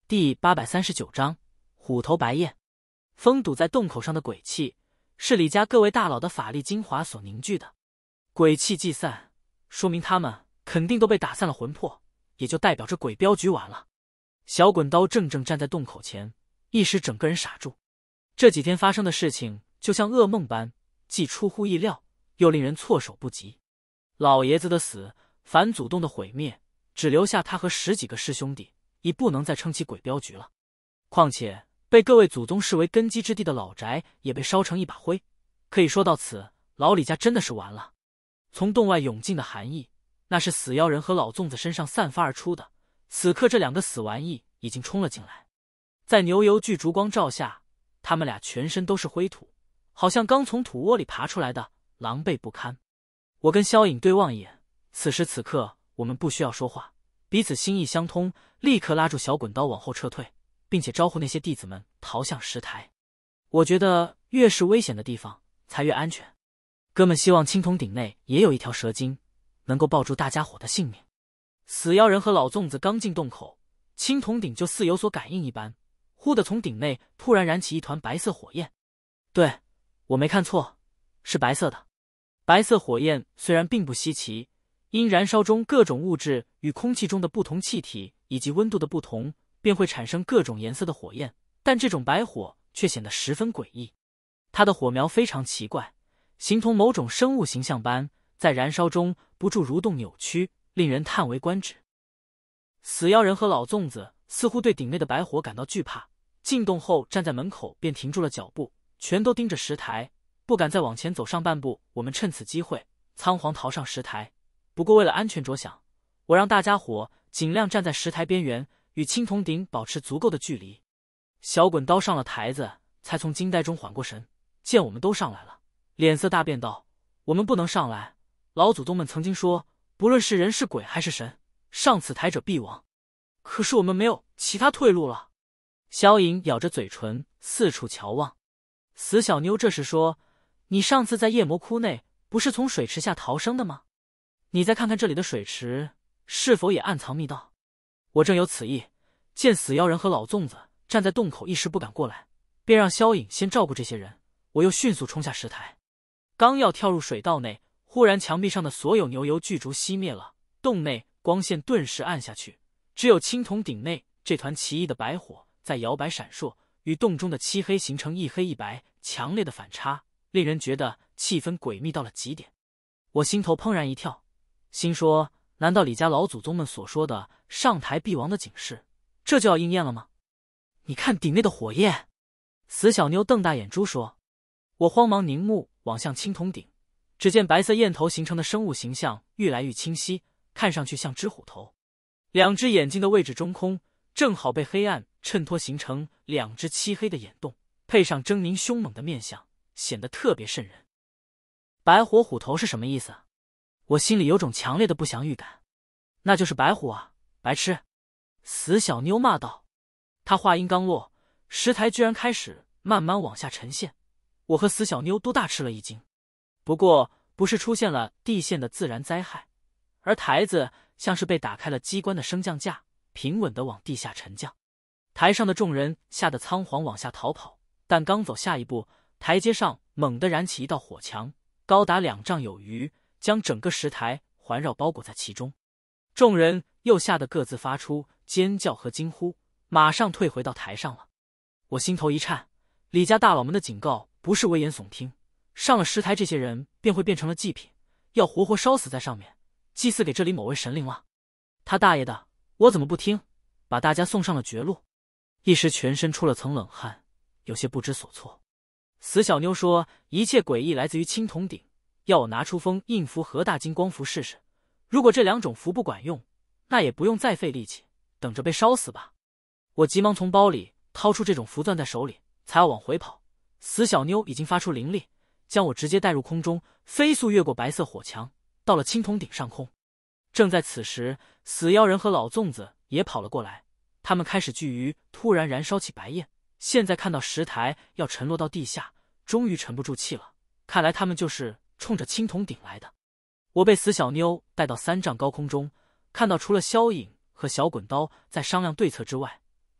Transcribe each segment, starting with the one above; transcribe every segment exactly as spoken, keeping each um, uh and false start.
第八百三十九章虎头白焰。封堵在洞口上的鬼气，是李家各位大佬的法力精华所凝聚的。鬼气既散，说明他们肯定都被打散了魂魄，也就代表着鬼镖局完了。小滚刀正正站在洞口前，一时整个人傻住。这几天发生的事情就像噩梦般，既出乎意料，又令人措手不及。老爷子的死，反祖洞的毁灭，只留下他和十几个师兄弟，已不能再撑起鬼镖局了。况且被各位祖宗视为根基之地的老宅也被烧成一把灰，可以说到此，老李家真的是完了。从洞外涌进的寒意，那是死妖人和老粽子身上散发而出的。此刻这两个死玩意已经冲了进来，在牛油巨烛光照下，他们俩全身都是灰土，好像刚从土窝里爬出来的，狼狈不堪。我跟萧颖对望一眼，此时此刻我们不需要说话，彼此心意相通，立刻拉住小滚刀往后撤退，并且招呼那些弟子们逃向石台。我觉得越是危险的地方才越安全。哥们希望青铜鼎内也有一条蛇精，能够抱住大家伙的性命。死妖人和老粽子刚进洞口，青铜鼎就似有所感应一般，忽地从鼎内突然燃起一团白色火焰。对，我没看错，是白色的。白色火焰虽然并不稀奇，因燃烧中各种物质与空气中的不同气体以及温度的不同，便会产生各种颜色的火焰，但这种白火却显得十分诡异。它的火苗非常奇怪，形同某种生物形象般，在燃烧中不住蠕动扭曲，令人叹为观止。死妖人和老粽子似乎对鼎内的白火感到惧怕，进洞后站在门口便停住了脚步，全都盯着石台，不敢再往前走上半步。我们趁此机会仓皇逃上石台，不过为了安全着想，我让大家伙尽量站在石台边缘，与青铜鼎保持足够的距离。小滚刀上了台子，才从惊呆中缓过神，见我们都上来了，脸色大变道：我们不能上来，老祖宗们曾经说，不论是人是鬼还是神，上此台者必亡。可是我们没有其他退路了。萧颖咬着嘴唇四处瞧望。死小妞这时说：你上次在夜魔窟内不是从水池下逃生的吗？你再看看这里的水池，是否也暗藏密道？我正有此意，见死妖人和老粽子站在洞口一时不敢过来，便让萧颖先照顾这些人，我又迅速冲下石台。刚要跳入水道内，忽然墙壁上的所有牛油巨烛熄灭了，洞内光线顿时暗下去，只有青铜鼎内这团奇异的白火在摇摆闪烁，与洞中的漆黑形成一黑一白强烈的反差，令人觉得气氛诡秘到了极点。我心头怦然一跳，心说难道李家老祖宗们所说的上台必亡的警示，这就要应验了吗？你看鼎内的火焰！死小妞瞪大眼珠说。我慌忙凝目往向青铜鼎，只见白色焰头形成的生物形象愈来愈清晰，看上去像只虎头，两只眼睛的位置中空，正好被黑暗衬托形成两只漆黑的眼洞，配上狰狞凶猛的面相，显得特别瘆人。白火虎头是什么意思？我心里有种强烈的不祥预感。那就是白虎啊，白痴！死小妞骂道。他话音刚落，石台居然开始慢慢往下沉陷，我和死小妞都大吃了一惊。不过不是出现了地陷的自然灾害，而台子像是被打开了机关的升降架，平稳地往地下沉降。台上的众人吓得仓皇往下逃跑，但刚走下一步，台阶上猛地燃起一道火墙，高达两丈有余，将整个石台环绕包裹在其中。众人又吓得各自发出尖叫和惊呼，马上退回到台上了。我心头一颤，李家大佬们的警告不是危言耸听，上了石台这些人便会变成了祭品，要活活烧死在上面，祭祀给这里某位神灵了。他大爷的，我怎么不听，把大家送上了绝路。一时全身出了层冷汗，有些不知所措。死小妞说一切诡异来自于青铜鼎，要我拿出封印符和大金光符试试，如果这两种符不管用，那也不用再费力气，等着被烧死吧。我急忙从包里掏出这种符攥在手里，才要往回跑，死小妞已经发出灵力，将我直接带入空中，飞速越过白色火墙，到了青铜鼎上空。正在此时，死妖人和老粽子也跑了过来，他们开始惧于突然燃烧起白焰，现在看到石台要沉落到地下，终于沉不住气了，看来他们就是冲着青铜鼎来的。我被死小妞带到三丈高空中，看到除了萧颖和小滚刀在商量对策之外，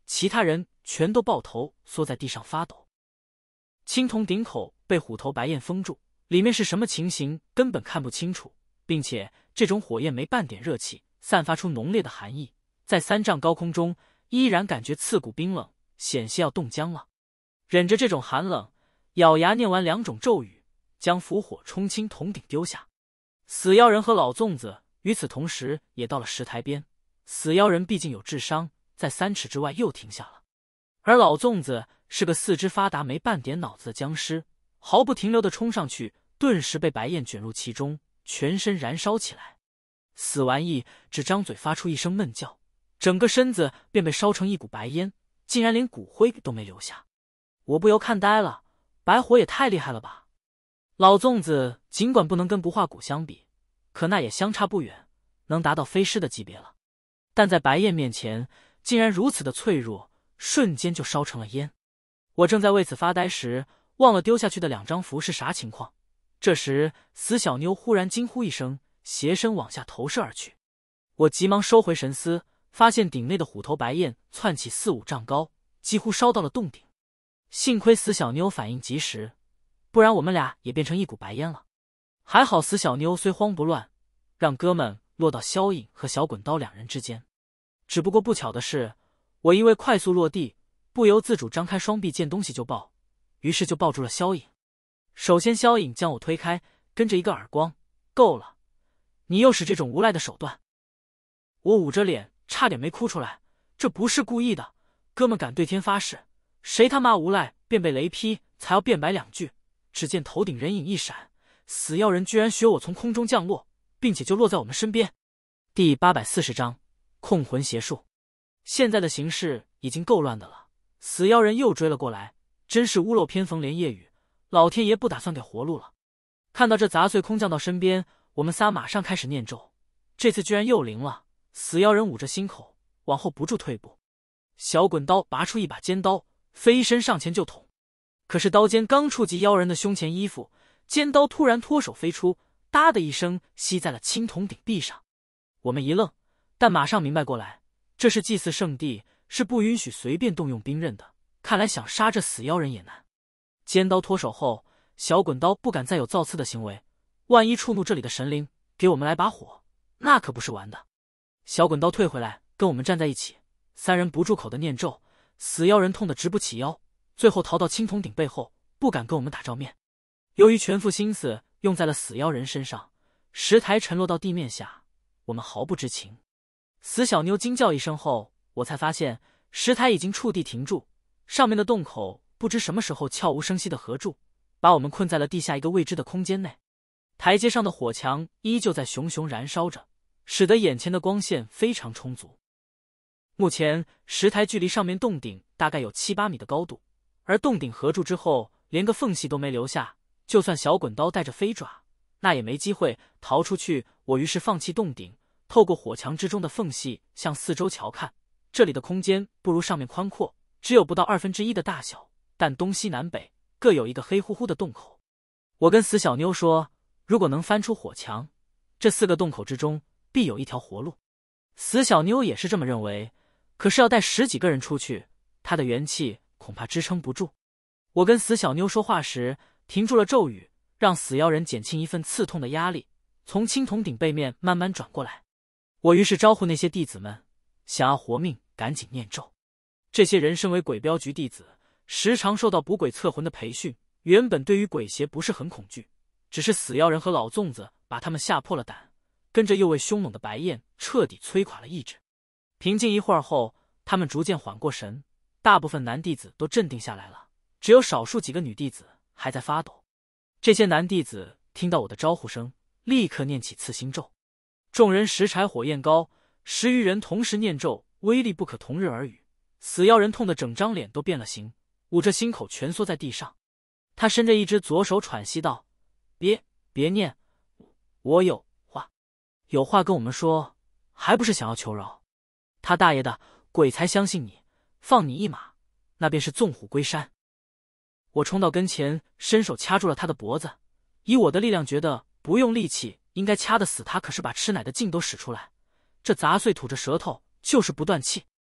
其他人全都抱头缩在地上发抖。青铜鼎口被虎头白焰封住，里面是什么情形根本看不清楚，并且这种火焰没半点热气，散发出浓烈的寒意，在三丈高空中依然感觉刺骨冰冷，险些要冻僵了。忍着这种寒冷，咬牙念完两种咒语，将符火冲青铜鼎丢下。死妖人和老粽子与此同时也到了石台边，死妖人毕竟有智商，在三尺之外又停下了，而老粽子是个四肢发达没半点脑子的僵尸，毫不停留地冲上去，顿时被白焰卷入其中，全身燃烧起来。死玩意只张嘴发出一声闷叫，整个身子便被烧成一股白烟，竟然连骨灰都没留下。我不由看呆了，白火也太厉害了吧！老粽子尽管不能跟不化骨相比，可那也相差不远，能达到飞尸的级别了。但在白焰面前，竟然如此的脆弱，瞬间就烧成了烟。我正在为此发呆时，忘了丢下去的两张符是啥情况。这时，死小妞忽然惊呼一声，斜身往下投射而去。我急忙收回神思，发现鼎内的虎头白焰窜起四五丈高，几乎烧到了洞顶。幸亏死小妞反应及时，不然我们俩也变成一股白烟了。还好死小妞虽慌不乱，让哥们落到萧颖和小滚刀两人之间。只不过不巧的是，我因为快速落地，不由自主张开双臂见东西就抱，于是就抱住了萧颖。首先萧颖将我推开，跟着一个耳光，够了，你又使这种无赖的手段。我捂着脸差点没哭出来，这不是故意的，哥们敢对天发誓，谁他妈无赖便被雷劈，才要辩白两句。只见头顶人影一闪，死妖人居然学我从空中降落，并且就落在我们身边。第八百四十章控魂邪术。现在的形势已经够乱的了，死妖人又追了过来，真是屋漏偏逢连夜雨，老天爷不打算给活路了。看到这杂碎空降到身边，我们仨马上开始念咒，这次居然又灵了。死妖人捂着心口，往后不住退步。小滚刀拔出一把尖刀，飞身上前就捅。可是刀尖刚触及妖人的胸前衣服，尖刀突然脱手飞出，哒的一声吸在了青铜鼎壁上。我们一愣，但马上明白过来，这是祭祀圣地，是不允许随便动用兵刃的，看来想杀这死妖人也难。尖刀脱手后，小滚刀不敢再有造次的行为，万一触怒这里的神灵，给我们来把火，那可不是玩的。小滚刀退回来，跟我们站在一起，三人不住口的念咒，死妖人痛得直不起腰，最后逃到青铜鼎背后，不敢跟我们打照面。由于全副心思用在了死妖人身上，石台沉落到地面下，我们毫不知情。死小妞惊叫一声后，我才发现石台已经触地停住，上面的洞口不知什么时候悄无声息的合住，把我们困在了地下一个未知的空间内。台阶上的火墙依旧在熊熊燃烧着，使得眼前的光线非常充足。目前石台距离上面洞顶大概有七八米的高度，而洞顶合住之后连个缝隙都没留下，就算小滚刀带着飞爪，那也没机会逃出去。我于是放弃洞顶，透过火墙之中的缝隙向四周瞧看，这里的空间不如上面宽阔，只有不到二分之一的大小，但东西南北各有一个黑乎乎的洞口。我跟死小妞说，如果能翻出火墙，这四个洞口之中必有一条活路。死小妞也是这么认为，可是要带十几个人出去，她的元气恐怕支撑不住。我跟死小妞说话时停住了咒语，让死妖人减轻一份刺痛的压力，从青铜鼎背面慢慢转过来。我于是招呼那些弟子们，想要活命赶紧念咒。这些人身为鬼镖局弟子，时常受到捕鬼测魂的培训，原本对于鬼邪不是很恐惧，只是死妖人和老粽子把他们吓破了胆，跟着又为凶猛的白焰彻底摧垮了意志。平静一会儿后，他们逐渐缓过神，大部分男弟子都镇定下来了，只有少数几个女弟子还在发抖。这些男弟子听到我的招呼声，立刻念起刺心咒。众人拾柴火焰高，十余人同时念咒，威力不可同日而语。死妖人痛得整张脸都变了形，捂着心口蜷缩在地上。他伸着一只左手喘息道：别别念，我有话有话跟我们说，还不是想要求饶？他大爷的，鬼才相信你，放你一马，那便是纵虎归山。我冲到跟前，伸手掐住了他的脖子，以我的力量觉得不用力气应该掐得死他，可是把吃奶的劲都使出来，这杂碎吐着舌头就是不断气。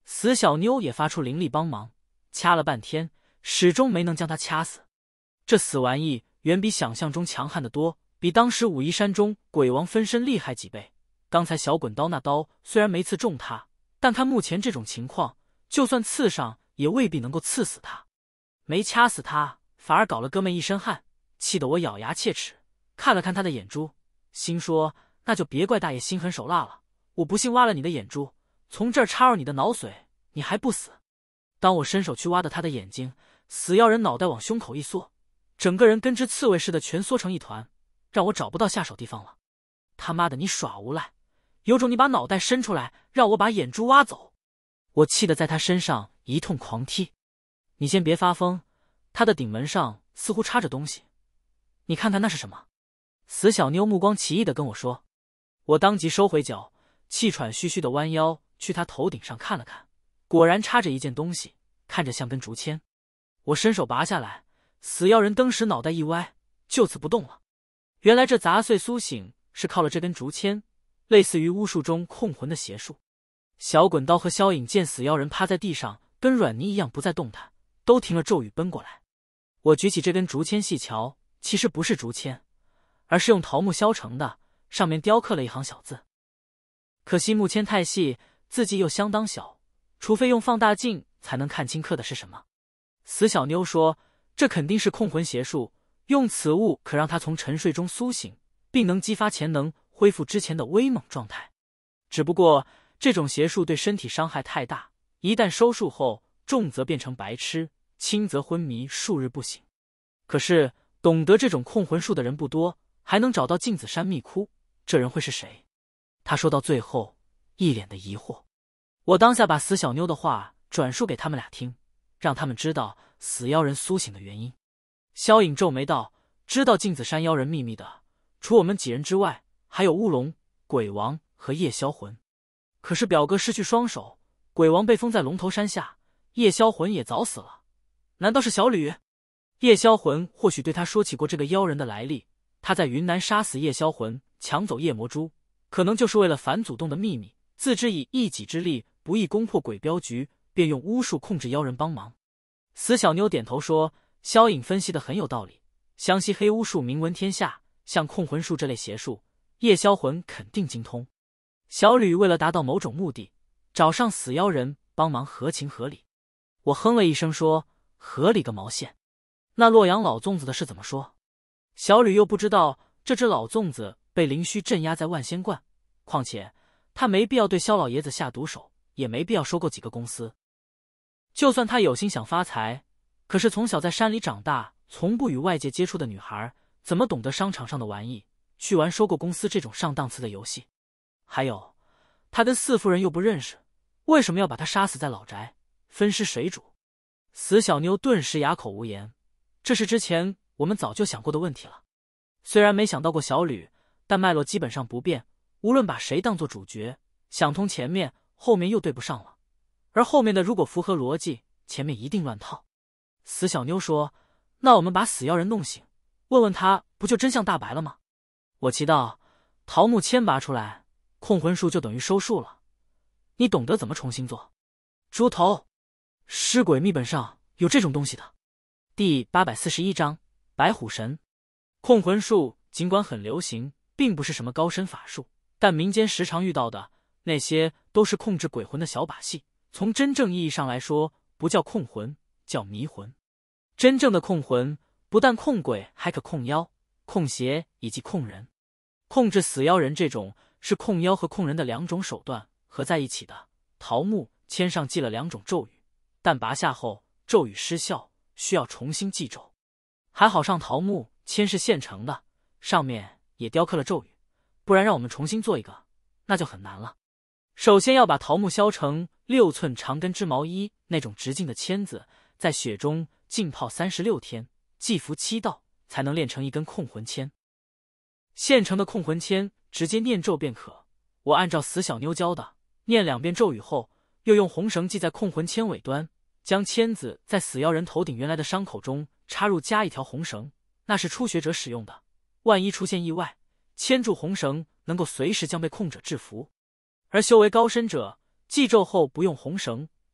死小妞也发出灵力帮忙，掐了半天，始终没能将他掐死。这死玩意远比想象中强悍得多，比当时武夷山中鬼王分身厉害几倍。刚才小滚刀那刀虽然没刺中他，但看目前这种情况，就算刺上也未必能够刺死他。没掐死他，反而搞了哥们一身汗，气得我咬牙切齿，看了看他的眼珠，心说那就别怪大爷心狠手辣了，我不信挖了你的眼珠，从这儿插入你的脑髓，你还不死。当我伸手去挖的他的眼睛，死妖人脑袋往胸口一缩，整个人跟只刺猬似的全缩成一团，让我找不到下手地方了。他妈的，你耍无赖，有种你把脑袋伸出来，让我把眼珠挖走！我气得在他身上一通狂踢。你先别发疯，他的顶门上似乎插着东西，你看看那是什么？死小妞目光奇异的跟我说。我当即收回脚，气喘吁吁的弯腰去他头顶上看了看，果然插着一件东西，看着像根竹签。我伸手拔下来，死妖人登时脑袋一歪，就此不动了。原来这杂碎苏醒是靠了这根竹签，类似于巫术中控魂的邪术。小滚刀和萧颖见死妖人趴在地上跟软泥一样不再动弹，都停了咒语奔过来。我举起这根竹签细瞧，其实不是竹签，而是用桃木削成的，上面雕刻了一行小字。可惜木签太细，字迹又相当小，除非用放大镜才能看清刻的是什么。死小妞说这肯定是控魂邪术，用此物可让他从沉睡中苏醒，并能激发潜能，恢复之前的威猛状态。只不过这种邪术对身体伤害太大，一旦收束后，重则变成白痴，轻则昏迷数日不醒。可是懂得这种控魂术的人不多，还能找到镜子山密窟，这人会是谁？他说到最后一脸的疑惑。我当下把死小妞的话转述给他们俩听，让他们知道死妖人苏醒的原因。萧颖皱眉道，知道镜子山妖人秘密的除我们几人之外，还有乌龙、鬼王和夜销魂。可是表哥失去双手，鬼王被封在龙头山下，夜销魂也早死了。难道是小吕？夜销魂或许对他说起过这个妖人的来历，他在云南杀死夜销魂，抢走夜魔珠，可能就是为了反祖洞的秘密，自知以一己之力不易攻破鬼镖局，便用巫术控制妖人帮忙。死小妞点头说，萧颖分析的很有道理，湘西黑巫术名闻天下，像控魂术这类邪术，夜销魂肯定精通。小吕为了达到某种目的，找上死妖人帮忙，合情合理。我哼了一声说，合理个毛线。那洛阳老粽子的事怎么说？小吕又不知道这只老粽子被灵虚镇压在万仙观，况且他没必要对萧老爷子下毒手，也没必要收购几个公司。就算他有心想发财，可是从小在山里长大，从不与外界接触的女孩，怎么懂得商场上的玩意，去玩收购公司这种上档次的游戏？还有，他跟四夫人又不认识，为什么要把他杀死在老宅，分尸水煮？死小妞顿时哑口无言。这是之前我们早就想过的问题了，虽然没想到过小吕，但脉络基本上不变，无论把谁当作主角，想通前面，后面又对不上了，而后面的如果符合逻辑，前面一定乱套。死小妞说，那我们把死妖人弄醒，问问他，不就真相大白了吗？我奇道，桃木签拔出来，控魂术就等于收束了，你懂得怎么重新做？猪头，尸鬼秘本上有这种东西的。第八百四十一章白虎神。控魂术尽管很流行，并不是什么高深法术，但民间时常遇到的那些都是控制鬼魂的小把戏，从真正意义上来说，不叫控魂，叫迷魂。真正的控魂不但控鬼，还可控妖、控邪以及控人。控制死妖人这种是控妖和控人的两种手段合在一起的。桃木签上记了两种咒语，但拔下后咒语失效，需要重新记咒。还好上桃木签是现成的，上面也雕刻了咒语，不然让我们重新做一个，那就很难了。首先要把桃木削成六寸长根织毛衣那种直径的签子，在雪中浸泡三十六天，祭符七道，才能炼成一根控魂签。现成的控魂签直接念咒便可，我按照死小妞教的，念两遍咒语后，又用红绳系在控魂签尾端，将签子在死妖人头顶原来的伤口中插入，加一条红绳，那是初学者使用的，万一出现意外，牵住红绳能够随时将被控者制服。而修为高深者，记咒后不用红绳，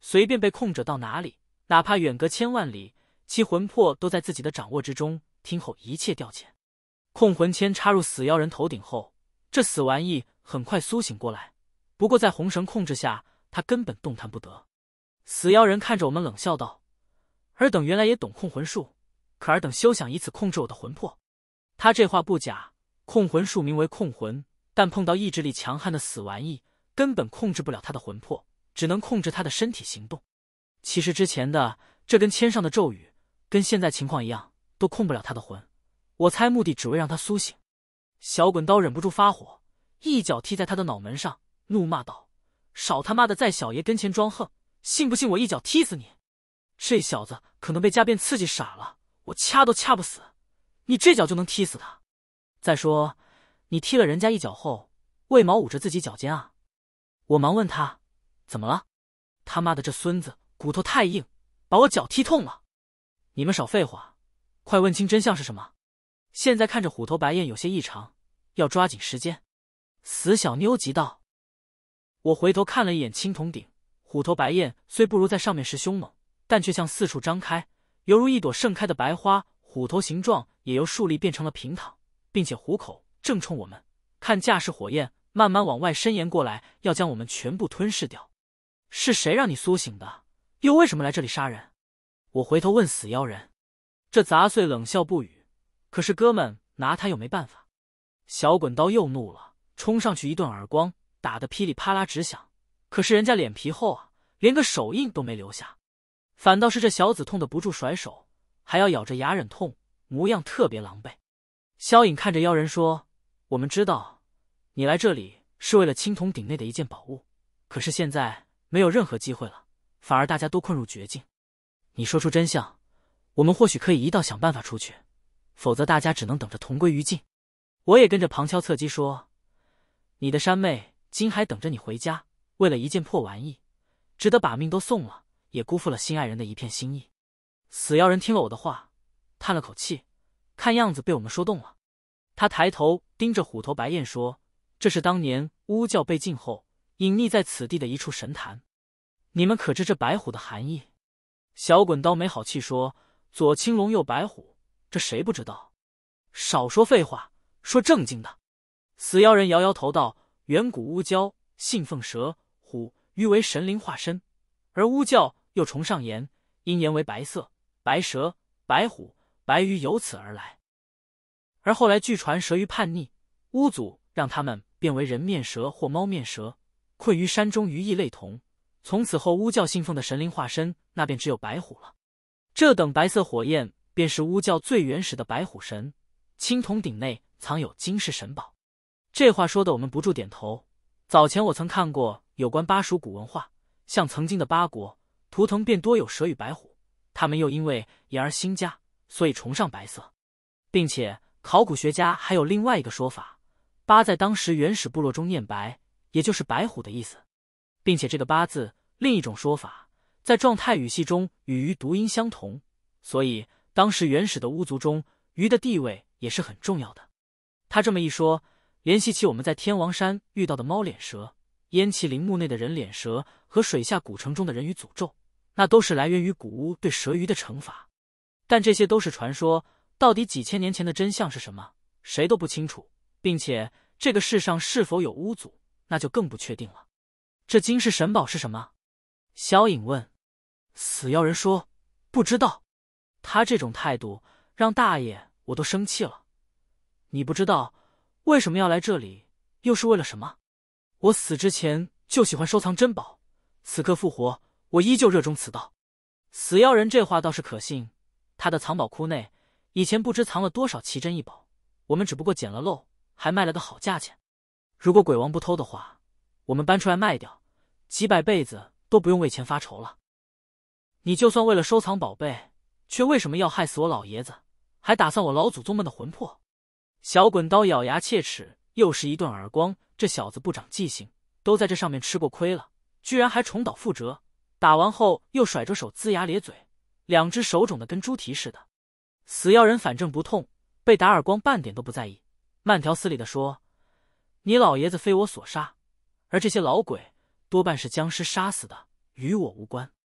随便被控者到哪里，哪怕远隔千万里，其魂魄都在自己的掌握之中，听候一切调遣。控魂签插入死妖人头顶后，这死玩意很快苏醒过来，不过在红绳控制下，他根本动弹不得。死妖人看着我们冷笑道：“尔等原来也懂控魂术，可尔等休想以此控制我的魂魄。”他这话不假，控魂术名为控魂，但碰到意志力强悍的死玩意，根本控制不了他的魂魄，只能控制他的身体行动。其实之前的这跟签上的咒语，跟现在情况一样，都控不了他的魂。我猜目的只为让他苏醒。小滚刀忍不住发火，一脚踢在他的脑门上，怒骂道：“少他妈的在小爷跟前装横，信不信我一脚踢死你？这小子可能被加鞭刺激傻了，我掐都掐不死，你这脚就能踢死他。再说，你踢了人家一脚后，为毛捂着自己脚尖啊？”我忙问他：“怎么了？”他妈的这孙子骨头太硬，把我脚踢痛了。你们少废话，快问清真相是什么。现在看着虎头白燕有些异常，要抓紧时间。死小妞急道。我回头看了一眼青铜鼎，虎头白燕虽不如在上面时凶猛，但却向四处张开，犹如一朵盛开的白花，虎头形状也由竖立变成了平躺，并且虎口正冲我们，看架势火焰慢慢往外伸延过来，要将我们全部吞噬掉。是谁让你苏醒的？又为什么来这里杀人？我回头问死妖人。这杂碎冷笑不语，可是哥们拿他又没办法。小滚刀又怒了，冲上去一顿耳光，打得噼里啪啦直响。可是人家脸皮厚啊，连个手印都没留下，反倒是这小子痛得不住甩手，还要咬着牙忍痛，模样特别狼狈。萧颖看着妖人说：“我们知道你来这里是为了青铜鼎内的一件宝物，可是现在没有任何机会了，反而大家都困入绝境。你说出真相，我们或许可以一道想办法出去，否则大家只能等着同归于尽。”我也跟着旁敲侧击说：“你的山妹今还等着你回家，为了一件破玩意，值得把命都送了，也辜负了心爱人的一片心意。”死妖人听了我的话，叹了口气，看样子被我们说动了。他抬头盯着虎头白燕说：“这是当年巫教被禁后隐匿在此地的一处神坛，你们可知这白虎的含义？”小滚刀没好气说：“左青龙右白虎，这谁不知道？少说废话，说正经的。”死妖人摇摇头道：“远古巫教信奉蛇、虎、鱼为神灵化身，而巫教又崇尚颜，因颜为白色，白蛇、白虎、白鱼由此而来。而后来据传蛇鱼叛逆，巫祖让他们变为人面蛇或猫面蛇，困于山中，鱼翼类同。从此后巫教信奉的神灵化身，那便只有白虎了。这等白色火焰便是巫教最原始的白虎神。青铜鼎内藏有惊世神宝。”这话说的我们不住点头。早前我曾看过有关巴蜀古文化，像曾经的巴国，图腾便多有蛇与白虎，他们又因为言而兴家，所以崇尚白色，并且考古学家还有另外一个说法，巴在当时原始部落中念白，也就是白虎的意思，并且这个巴字另一种说法，在状态语系中与鱼读音相同，所以当时原始的巫族中，鱼的地位也是很重要的。他这么一说，联系起我们在天王山遇到的猫脸蛇、燕岐陵墓内的人脸蛇和水下古城中的人鱼诅咒，那都是来源于古巫对蛇鱼的惩罚。但这些都是传说，到底几千年前的真相是什么，谁都不清楚，并且这个世上是否有巫祖，那就更不确定了。这惊世神宝是什么？萧颖问。死妖人说：“不知道。”他这种态度让大爷我都生气了。你不知道为什么要来这里，又是为了什么？我死之前就喜欢收藏珍宝，此刻复活，我依旧热衷此道。死妖人这话倒是可信，他的藏宝库内以前不知藏了多少奇珍异宝，我们只不过捡了漏，还卖了个好价钱。如果鬼王不偷的话，我们搬出来卖掉，几百辈子都不用为钱发愁了。你就算为了收藏宝贝，却为什么要害死我老爷子，还打散我老祖宗们的魂魄？小滚刀咬牙切齿，又是一顿耳光。这小子不长记性，都在这上面吃过亏了，居然还重蹈覆辙。打完后又甩着手，龇牙咧嘴，两只手肿得跟猪蹄似的。死妖人反正不痛，被打耳光半点都不在意，慢条斯理地说：“你老爷子非我所杀，而这些老鬼多半是僵尸杀死的，与我无关。”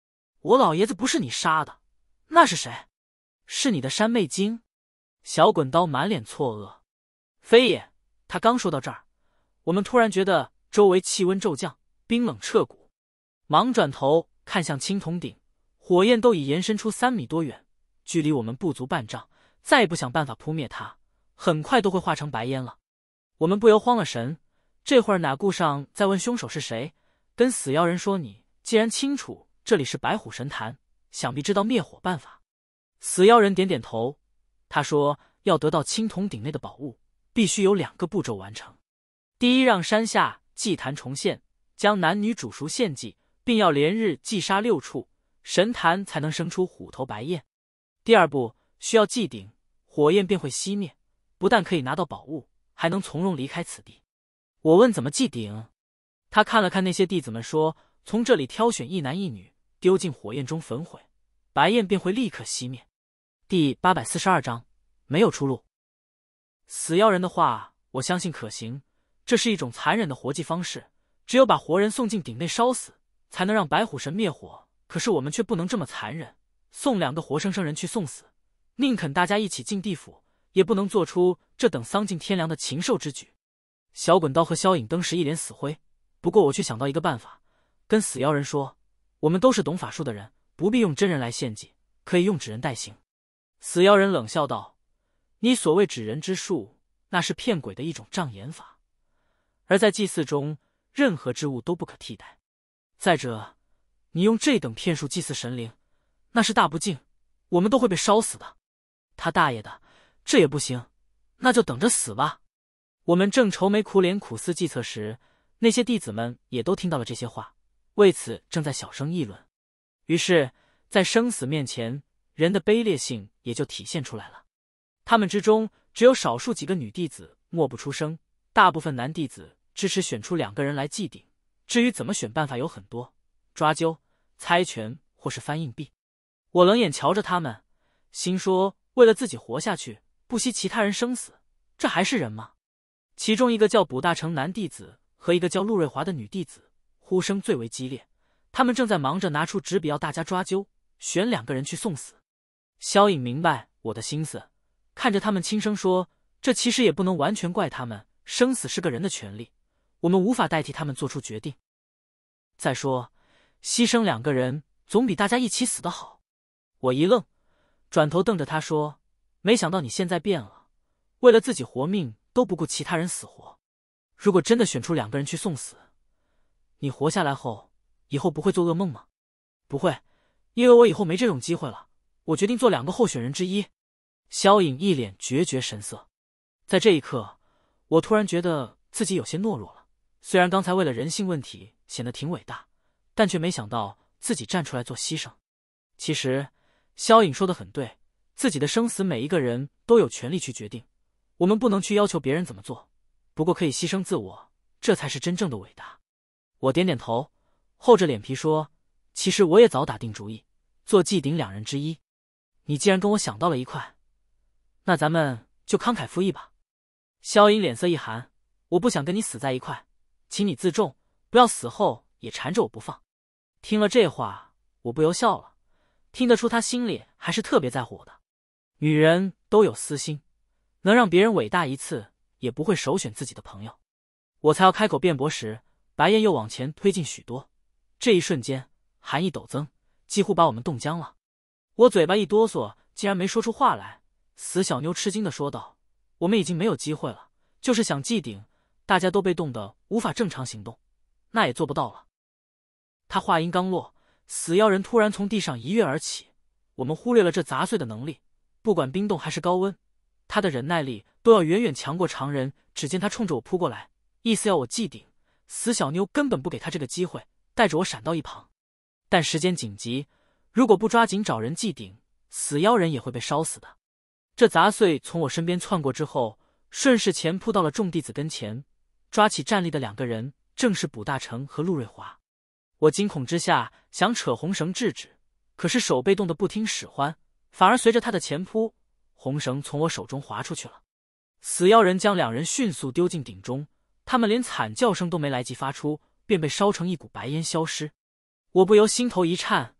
我老爷子不是你杀的，那是谁？是你的山妹精？小滚刀满脸错愕。非也。他刚说到这儿，我们突然觉得周围气温骤降，冰冷彻骨，忙转头看向青铜鼎，火焰都已延伸出三米多远，距离我们不足半丈，再不想办法扑灭它，很快都会化成白烟了。我们不由慌了神，这会儿哪顾上再问凶手是谁，跟死妖人说，你既然清楚这里是白虎神坛，想必知道灭火办法。死妖人点点头，他说要得到青铜鼎内的宝物，必须有两个步骤完成。第一，让山下祭坛重现，将男女煮熟献祭，并要连日祭杀六处，神坛才能生出虎头白焰。第二步，需要祭鼎，火焰便会熄灭，不但可以拿到宝物，还能从容离开此地。我问怎么祭鼎，他看了看那些弟子们说，从这里挑选一男一女，丢进火焰中焚毁，白焰便会立刻熄灭。第八百四十二章，没有出路。死妖人的话我相信可行，这是一种残忍的活祭方式，只有把活人送进鼎内烧死，才能让白虎神灭火。可是我们却不能这么残忍，送两个活生生人去送死，宁肯大家一起进地府，也不能做出这等丧尽天良的禽兽之举。小滚刀和萧影当时一脸死灰，不过我却想到一个办法，跟死妖人说，我们都是懂法术的人，不必用真人来献祭，可以用纸人代行。死妖人冷笑道，你所谓纸人之术，那是骗鬼的一种障眼法，而在祭祀中，任何之物都不可替代。再者，你用这等骗术祭祀神灵，那是大不敬，我们都会被烧死的。他大爷的，这也不行，那就等着死吧。我们正愁眉苦脸苦思计策时，那些弟子们也都听到了这些话，为此正在小声议论。于是在生死面前，人的卑劣性也就体现出来了。他们之中只有少数几个女弟子默不出声，大部分男弟子支持选出两个人来祭鼎。至于怎么选，办法有很多，抓阄、猜拳或是翻硬币。我冷眼瞧着他们，心说为了自己活下去，不惜其他人生死，这还是人吗？其中一个叫卜大成男弟子和一个叫陆瑞华的女弟子呼声最为激烈，他们正在忙着拿出纸笔要大家抓阄，选两个人去送死。萧颖明白我的心思，看着他们轻声说，这其实也不能完全怪他们，生死是个人的权利，我们无法代替他们做出决定。再说，牺牲两个人总比大家一起死的好。我一愣，转头瞪着他说，没想到你现在变了，为了自己活命都不顾其他人死活。如果真的选出两个人去送死，你活下来后，以后不会做噩梦吗？不会，因为我以后没这种机会了，我决定做两个候选人之一。萧颖一脸决绝神色。在这一刻，我突然觉得自己有些懦弱了，虽然刚才为了人性问题显得挺伟大，但却没想到自己站出来做牺牲。其实萧颖说得很对，自己的生死每一个人都有权利去决定，我们不能去要求别人怎么做，不过可以牺牲自我，这才是真正的伟大。我点点头，厚着脸皮说，其实我也早打定主意，做祭鼎两人之一。你既然跟我想到了一块，那咱们就慷慨赴义吧。萧颖脸色一寒，我不想跟你死在一块，请你自重，不要死后也缠着我不放。听了这话，我不由笑了，听得出他心里还是特别在乎我的。女人都有私心，能让别人伟大一次，也不会首选自己的朋友。我才要开口辩驳时，白焰又往前推进许多，这一瞬间寒意陡增，几乎把我们冻僵了。我嘴巴一哆嗦，竟然没说出话来。死小妞吃惊地说道，我们已经没有机会了，就是想祭鼎，大家都被冻得无法正常行动，那也做不到了。他话音刚落，死妖人突然从地上一跃而起，我们忽略了这杂碎的能力，不管冰冻还是高温，他的忍耐力都要远远强过常人。只见他冲着我扑过来，意思要我祭鼎。死小妞根本不给他这个机会，带着我闪到一旁。但时间紧急，如果不抓紧找人祭鼎，死妖人也会被烧死的。这杂碎从我身边窜过之后，顺势前扑到了众弟子跟前，抓起站立的两个人，正是卜大成和陆瑞华。我惊恐之下想扯红绳制止，可是手被冻得不听使唤，反而随着他的前扑，红绳从我手中滑出去了。死妖人将两人迅速丢进鼎中，他们连惨叫声都没来及发出，便被烧成一股白烟消失。我不由心头一颤，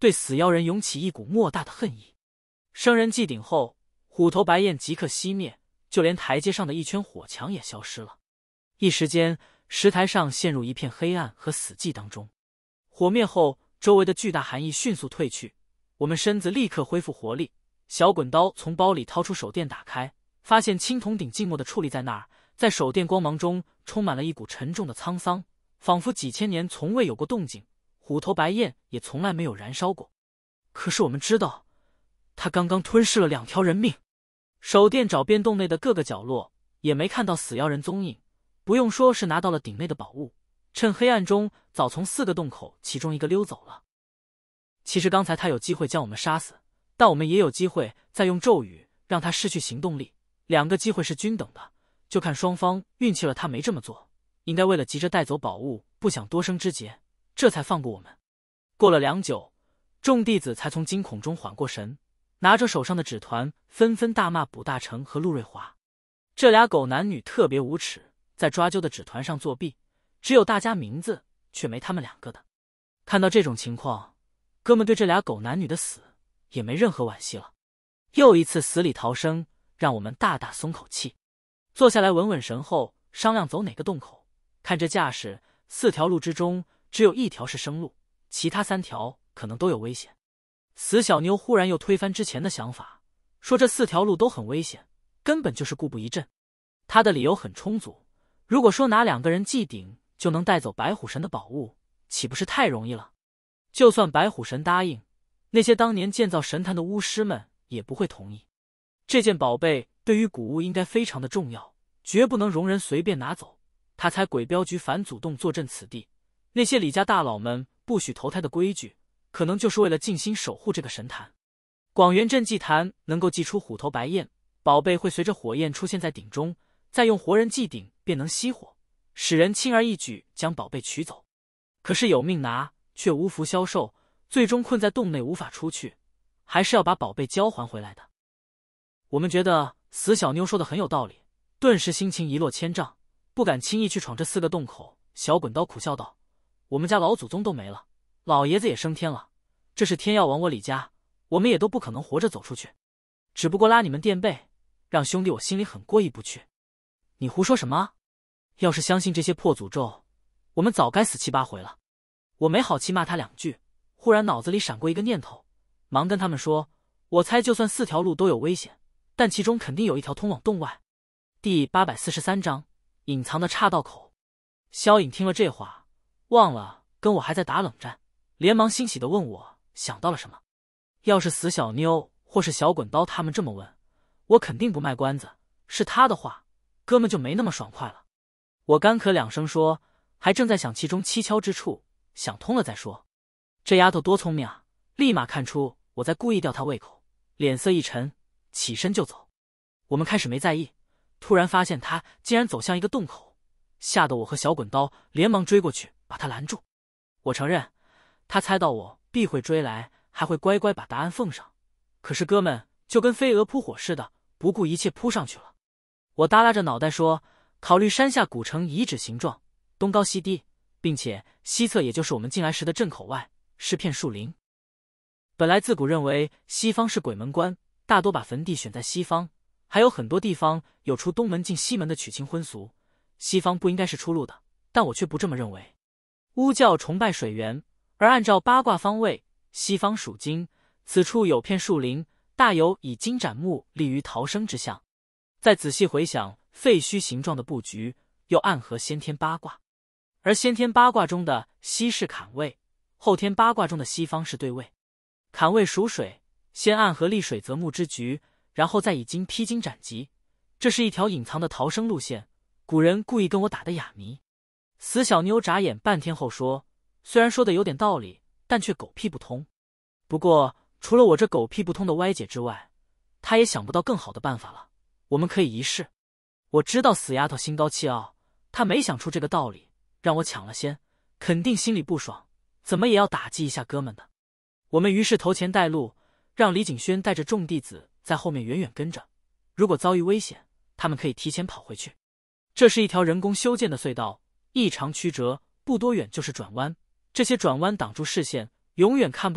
对死妖人涌起一股莫大的恨意。生人祭顶后，虎头白焰即刻熄灭，就连台阶上的一圈火墙也消失了。一时间，石台上陷入一片黑暗和死寂当中。火灭后，周围的巨大寒意迅速退去，我们身子立刻恢复活力。小滚刀从包里掏出手电打开，发现青铜鼎静默地矗立在那儿，在手电光芒中充满了一股沉重的沧桑，仿佛几千年从未有过动静，虎头白焰也从来没有燃烧过。可是我们知道，他刚刚吞噬了两条人命。手电找遍洞内的各个角落，也没看到死妖人踪影，不用说是拿到了鼎内的宝物，趁黑暗中早从四个洞口其中一个溜走了。其实刚才他有机会将我们杀死，但我们也有机会再用咒语让他失去行动力，两个机会是均等的，就看双方运气了。他没这么做，应该为了急着带走宝物，不想多生枝节，这才放过我们。过了良久，众弟子才从惊恐中缓过神，拿着手上的纸团纷纷大骂卜大成和陆瑞华。这俩狗男女特别无耻，在抓阄的纸团上作弊，只有大家名字，却没他们两个的。看到这种情况，哥们对这俩狗男女的死也没任何惋惜了。又一次死里逃生，让我们大大松口气。坐下来稳稳神后，商量走哪个洞口。看这架势，四条路之中只有一条是生路，其他三条可能都有危险。死小妞忽然又推翻之前的想法，说这四条路都很危险，根本就是故布疑阵。他的理由很充足，如果说拿两个人祭鼎就能带走白虎神的宝物，岂不是太容易了？就算白虎神答应，那些当年建造神坛的巫师们也不会同意。这件宝贝对于古物应该非常的重要，绝不能容人随便拿走。他猜鬼镖局反祖洞坐镇此地，那些李家大佬们不许投胎的规矩，可能就是为了静心守护这个神坛。广元镇祭坛能够祭出虎头白焰，宝贝会随着火焰出现在鼎中，再用活人祭鼎便能熄火，使人轻而易举将宝贝取走。可是有命拿，却无福消受，最终困在洞内无法出去，还是要把宝贝交还回来的。我们觉得死小妞说的很有道理，顿时心情一落千丈，不敢轻易去闯这四个洞口。小滚刀苦笑道：我们家老祖宗都没了，老爷子也升天了，这是天要亡我李家，我们也都不可能活着走出去，只不过拉你们垫背，让兄弟我心里很过意不去。你胡说什么？要是相信这些破诅咒，我们早该死七八回了。我没好气骂他两句，忽然脑子里闪过一个念头，忙跟他们说：我猜就算四条路都有危险，但其中肯定有一条通往洞外。第八百四十三章隐藏的岔道口。萧颖听了这话，忘了跟我还在打冷战，连忙欣喜地问我想到了什么。要是死小妞或是小滚刀他们这么问，我肯定不卖关子，是他的话，哥们就没那么爽快了。我干咳两声说，还正在想其中蹊跷之处，想通了再说。这丫头多聪明啊，立马看出我在故意吊她胃口，脸色一沉，起身就走。我们开始没在意，突然发现她竟然走向一个洞口，吓得我和小滚刀连忙追过去把她拦住。我承认她猜到我必会追来，还会乖乖把答案奉上，可是哥们就跟飞蛾扑火似的，不顾一切扑上去了。我耷拉着脑袋说，考虑山下古城遗址形状，东高西低，并且西侧也就是我们进来时的镇口外是片树林。本来自古认为西方是鬼门关，大多把坟地选在西方，还有很多地方有出东门进西门的娶亲婚俗，西方不应该是出路的，但我却不这么认为。巫教崇拜水源，而按照八卦方位，西方属金，此处有片树林，大有以金斩木立于逃生之象。再仔细回想废墟形状的布局，又暗合先天八卦，而先天八卦中的西是坎位，后天八卦中的西方是对位。坎位属水，先暗合立水择木之局，然后再以金披荆斩棘，这是一条隐藏的逃生路线。古人故意跟我打的哑谜。死小妞眨眼半天后说，虽然说的有点道理，但却狗屁不通。不过除了我这狗屁不通的歪解之外，他也想不到更好的办法了。我们可以一试。我知道死丫头心高气傲，她没想出这个道理，让我抢了先，肯定心里不爽，怎么也要打击一下哥们的。我们于是头前带路，让李景轩带着众弟子在后面远远跟着，如果遭遇危险，他们可以提前跑回去。这是一条人工修建的隧道，异常曲折，不多远就是转弯，这些转弯挡住视线，永远看不到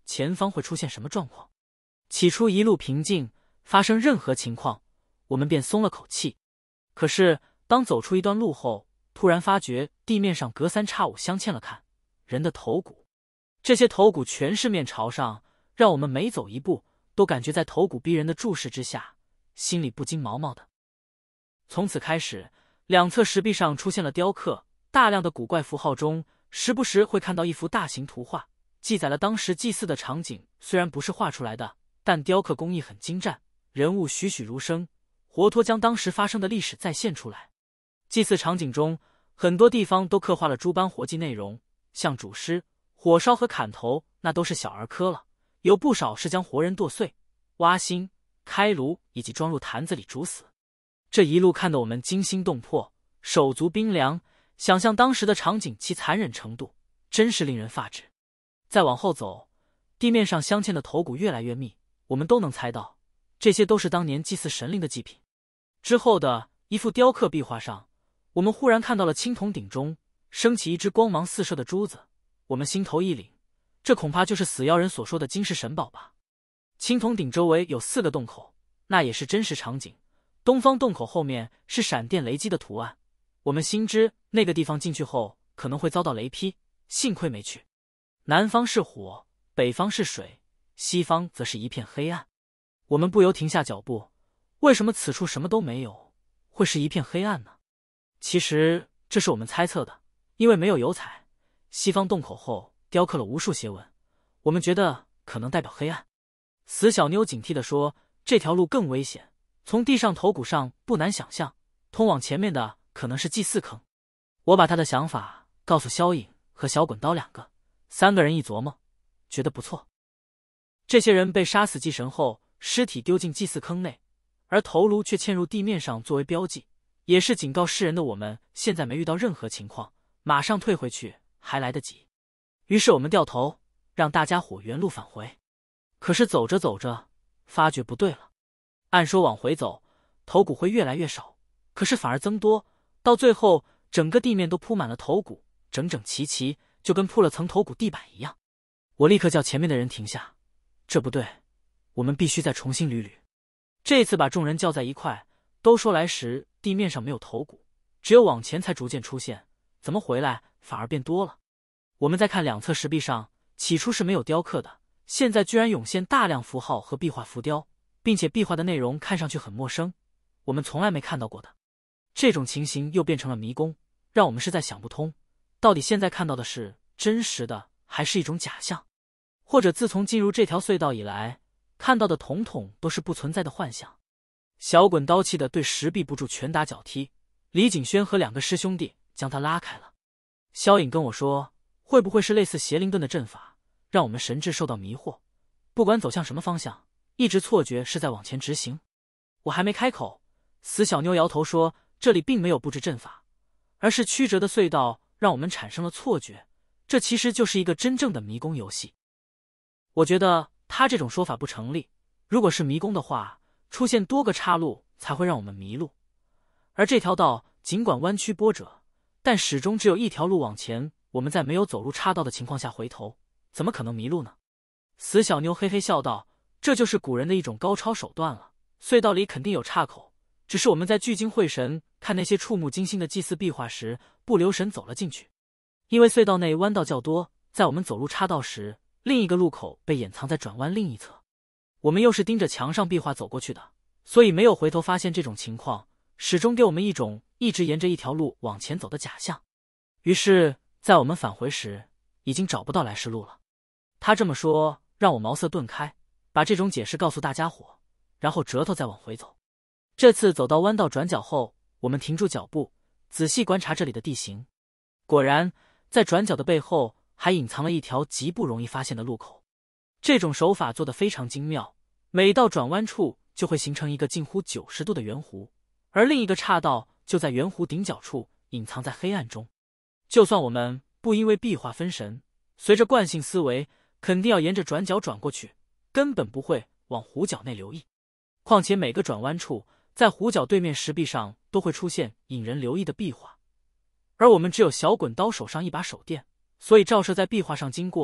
前方会出现什么状况。起初一路平静，发生任何情况，我们便松了口气。可是当走出一段路后，突然发觉地面上隔三差五镶嵌了看人的头骨，这些头骨全是面朝上，让我们每走一步都感觉在头骨逼人的注视之下，心里不禁毛毛的。从此开始，两侧石壁上出现了雕刻，大量的古怪符号中，时不时会看到一幅大型图画，记载了当时祭祀的场景。虽然不是画出来的，但雕刻工艺很精湛，人物栩栩如生，活脱将当时发生的历史再现出来。祭祀场景中，很多地方都刻画了诸般活祭内容，像煮尸、火烧和砍头，那都是小儿科了，有不少是将活人剁碎、挖心、开颅以及装入坛子里煮死。这一路看得我们惊心动魄，手足冰凉，想象当时的场景其残忍程度，真是令人发指。再往后走，地面上镶嵌的头骨越来越密，我们都能猜到，这些都是当年祭祀神灵的祭品。之后的一幅雕刻壁画上，我们忽然看到了青铜鼎中升起一只光芒四射的珠子，我们心头一凛，这恐怕就是死妖人所说的金世神宝吧。青铜鼎周围有四个洞口，那也是真实场景。东方洞口后面是闪电雷击的图案，我们心知那个地方进去后可能会遭到雷劈，幸亏没去。南方是火，北方是水，西方则是一片黑暗。我们不由停下脚步，为什么此处什么都没有，会是一片黑暗呢？其实这是我们猜测的，因为没有油彩，西方洞口后雕刻了无数斜纹，我们觉得可能代表黑暗。死小妞警惕地说，这条路更危险，从地上头骨上不难想象，通往前面的可能是祭祀坑。我把他的想法告诉萧颖和小滚刀两个，三个人一琢磨，觉得不错。这些人被杀死祭神后，尸体丢进祭祀坑内，而头颅却嵌入地面上作为标记，也是警告世人的我们现在没遇到任何情况，马上退回去还来得及。于是我们掉头让大家伙原路返回。可是走着走着发觉不对了，按说往回走头骨会越来越少，可是反而增多，到最后整个地面都铺满了头骨，整整齐齐，就跟铺了层头骨地板一样。我立刻叫前面的人停下，这不对，我们必须再重新捋捋。这次把众人叫在一块，都说来时地面上没有头骨，只有往前才逐渐出现，怎么回来反而变多了？我们再看两侧石壁上，起初是没有雕刻的，现在居然涌现大量符号和壁画浮雕，并且壁画的内容看上去很陌生，我们从来没看到过的。这种情形又变成了迷宫，让我们实在想不通，到底现在看到的是真实的还是一种假象？或者自从进入这条隧道以来，看到的统统都是不存在的幻想？小滚刀气的对石壁不住拳打脚踢，李景轩和两个师兄弟将他拉开了。萧颖跟我说，会不会是类似邪灵遁的阵法，让我们神智受到迷惑，不管走向什么方向，一直错觉是在往前直行。我还没开口，死小妞摇头说，这里并没有布置阵法，而是曲折的隧道让我们产生了错觉，这其实就是一个真正的迷宫游戏。我觉得他这种说法不成立，如果是迷宫的话，出现多个岔路才会让我们迷路，而这条道尽管弯曲波折，但始终只有一条路往前，我们在没有走入岔道的情况下回头，怎么可能迷路呢？死小妞嘿嘿笑道，这就是古人的一种高超手段了，隧道里肯定有岔口，只是我们在聚精会神看那些触目惊心的祭祀壁画时，不留神走了进去。因为隧道内弯道较多，在我们走入岔道时，另一个路口被掩藏在转弯另一侧，我们又是盯着墙上壁画走过去的，所以没有回头发现这种情况，始终给我们一种一直沿着一条路往前走的假象。于是在我们返回时，已经找不到来时路了。他这么说让我茅塞顿开，把这种解释告诉大家伙，然后折头再往回走。这次走到弯道转角后，我们停住脚步，仔细观察这里的地形。果然在转角的背后还隐藏了一条极不容易发现的路口。这种手法做得非常精妙，每到转弯处就会形成一个近乎九十度的圆弧，而另一个岔道就在圆弧顶角处隐藏在黑暗中。就算我们不因为壁画分神，随着惯性思维肯定要沿着转角转过去，根本不会往弧角内留意。况且每个转弯处在弧角对面石壁上都会出现引人留意的壁画，而我们只有小滚刀手上一把手电，所以照射在壁画上经过，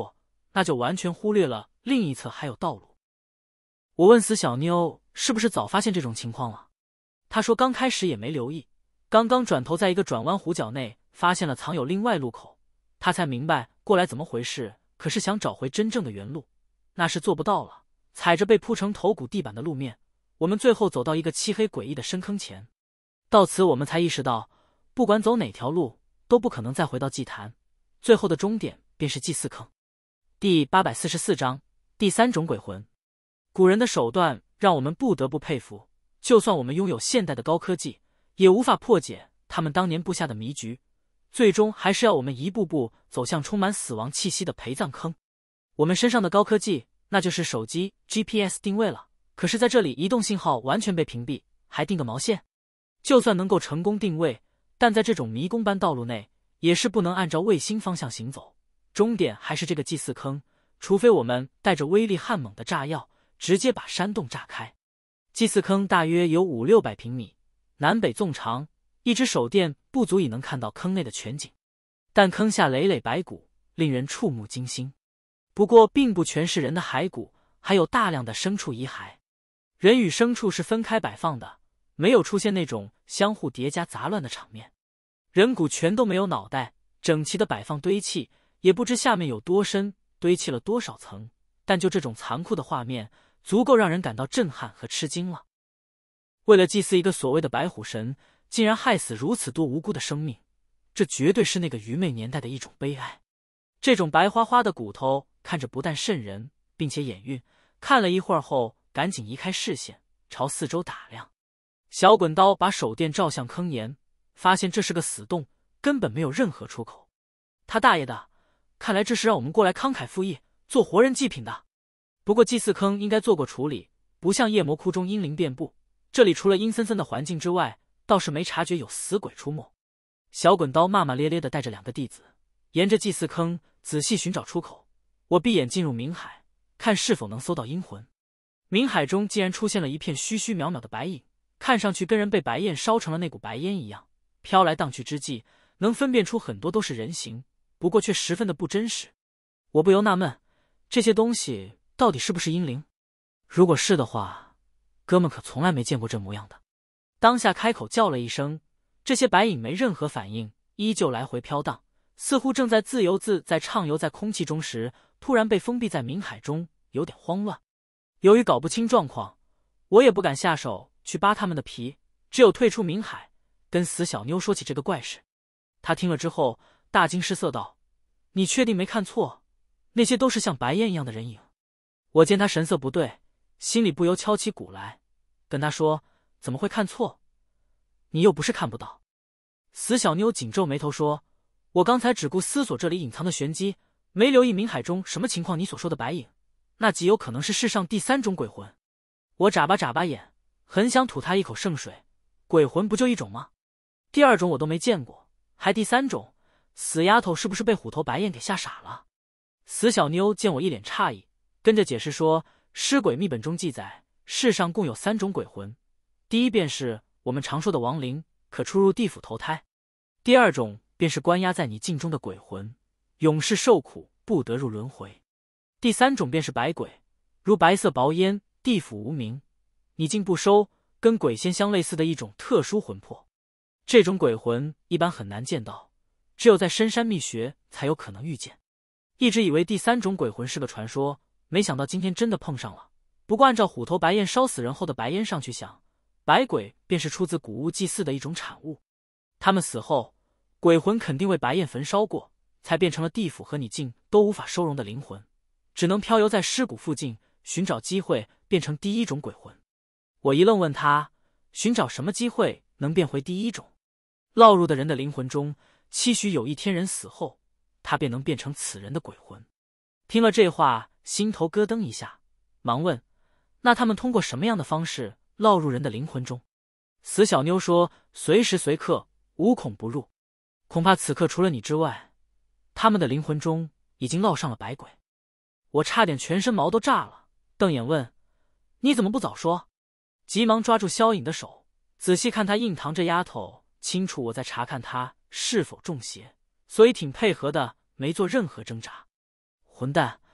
那就完全忽略了另一侧还有道路。我问死小妞是不是早发现这种情况了，她说刚开始也没留意，刚刚转头在一个转弯弧角内发现了藏有另外路口，她才明白过来怎么回事，可是想找回真正的原路，那是做不到了。踩着被铺成头骨地板的路面，我们最后走到一个漆黑诡异的深坑前。到此我们才意识到，不管走哪条路都不可能再回到祭坛，最后的终点便是祭祀坑。第八百四十四章第三种鬼魂。古人的手段让我们不得不佩服，就算我们拥有现代的高科技，也无法破解他们当年布下的迷局，最终还是要我们一步步走向充满死亡气息的陪葬坑。我们身上的高科技那就是手机 G P S 定位了，可是在这里移动信号完全被屏蔽，还定个毛线。就算能够成功定位，但在这种迷宫般道路内也是不能按照卫星方向行走，终点还是这个祭祀坑，除非我们带着威力悍猛的炸药直接把山洞炸开。祭祀坑大约有五六百平米，南北纵长，一只手电不足以能看到坑内的全景，但坑下累累白骨，令人触目惊心。不过并不全是人的骸骨，还有大量的牲畜遗骸。人与牲畜是分开摆放的，没有出现那种相互叠加杂乱的场面。人骨全都没有脑袋，整齐的摆放堆砌，也不知下面有多深，堆砌了多少层，但就这种残酷的画面，足够让人感到震撼和吃惊了。为了祭祀一个所谓的白虎神，竟然害死如此多无辜的生命，这绝对是那个愚昧年代的一种悲哀。这种白花花的骨头看着不但瘆人，并且眼晕，看了一会儿后赶紧移开视线，朝四周打量。小滚刀把手电照向坑沿，发现这是个死洞，根本没有任何出口。他大爷的，看来这是让我们过来慷慨赴义做活人祭品的。不过祭祀坑应该做过处理，不像夜魔窟中阴灵遍布，这里除了阴森森的环境之外，倒是没察觉有死鬼出没。小滚刀骂骂咧咧地带着两个弟子沿着祭祀坑仔细寻找出口。我闭眼进入冥海，看是否能搜到阴魂。冥海中竟然出现了一片虚虚渺渺的白影，看上去跟人被白焰烧成了那股白烟一样，飘来荡去之际，能分辨出很多都是人形，不过却十分的不真实。我不由纳闷，这些东西到底是不是阴灵？如果是的话，哥们可从来没见过这模样的。当下开口叫了一声，这些白影没任何反应，依旧来回飘荡，似乎正在自由自在畅游在空气中时，突然被封闭在冥海中，有点慌乱。由于搞不清状况，我也不敢下手去扒他们的皮，只有退出冥海，跟死小妞说起这个怪事。他听了之后大惊失色道：“你确定没看错？那些都是像白烟一样的人影。”我见他神色不对，心里不由敲起鼓来，跟他说：“怎么会看错？你又不是看不到。”死小妞紧皱眉头说：“我刚才只顾思索这里隐藏的玄机，没留意冥海中什么情况。你所说的白影，那极有可能是世上第三种鬼魂。”我眨巴眨巴眼，很想吐他一口圣水。鬼魂不就一种吗？第二种我都没见过，还第三种？死丫头是不是被虎头白燕给吓傻了？死小妞见我一脸诧异，跟着解释说，尸鬼秘本中记载，世上共有三种鬼魂，第一便是我们常说的亡灵，可出入地府投胎；第二种便是关押在你境中的鬼魂，永世受苦，不得入轮回；第三种便是白鬼，如白色薄烟，地府无名，你境不收，跟鬼仙相类似的一种特殊魂魄。这种鬼魂一般很难见到，只有在深山密穴才有可能遇见。一直以为第三种鬼魂是个传说，没想到今天真的碰上了。不过按照虎头白烟烧死人后的白烟上去想，白鬼便是出自古物祭祀的一种产物。他们死后，鬼魂肯定为白焰焚烧过，才变成了地府和你境都无法收容的灵魂，只能飘游在尸骨附近，寻找机会变成第一种鬼魂。我一愣，问他寻找什么机会能变回第一种？落入的人的灵魂中，期许有一天人死后，他便能变成此人的鬼魂。听了这话，心头咯噔一下，忙问：那他们通过什么样的方式落入人的灵魂中？死小妞说：随时随刻，无孔不入。恐怕此刻除了你之外，他们的灵魂中已经落上了白鬼。我差点全身毛都炸了，瞪眼问：你怎么不早说？急忙抓住萧颖的手，仔细看他印堂，这丫头清楚我在查看他是否中邪，所以挺配合的，没做任何挣扎。混蛋，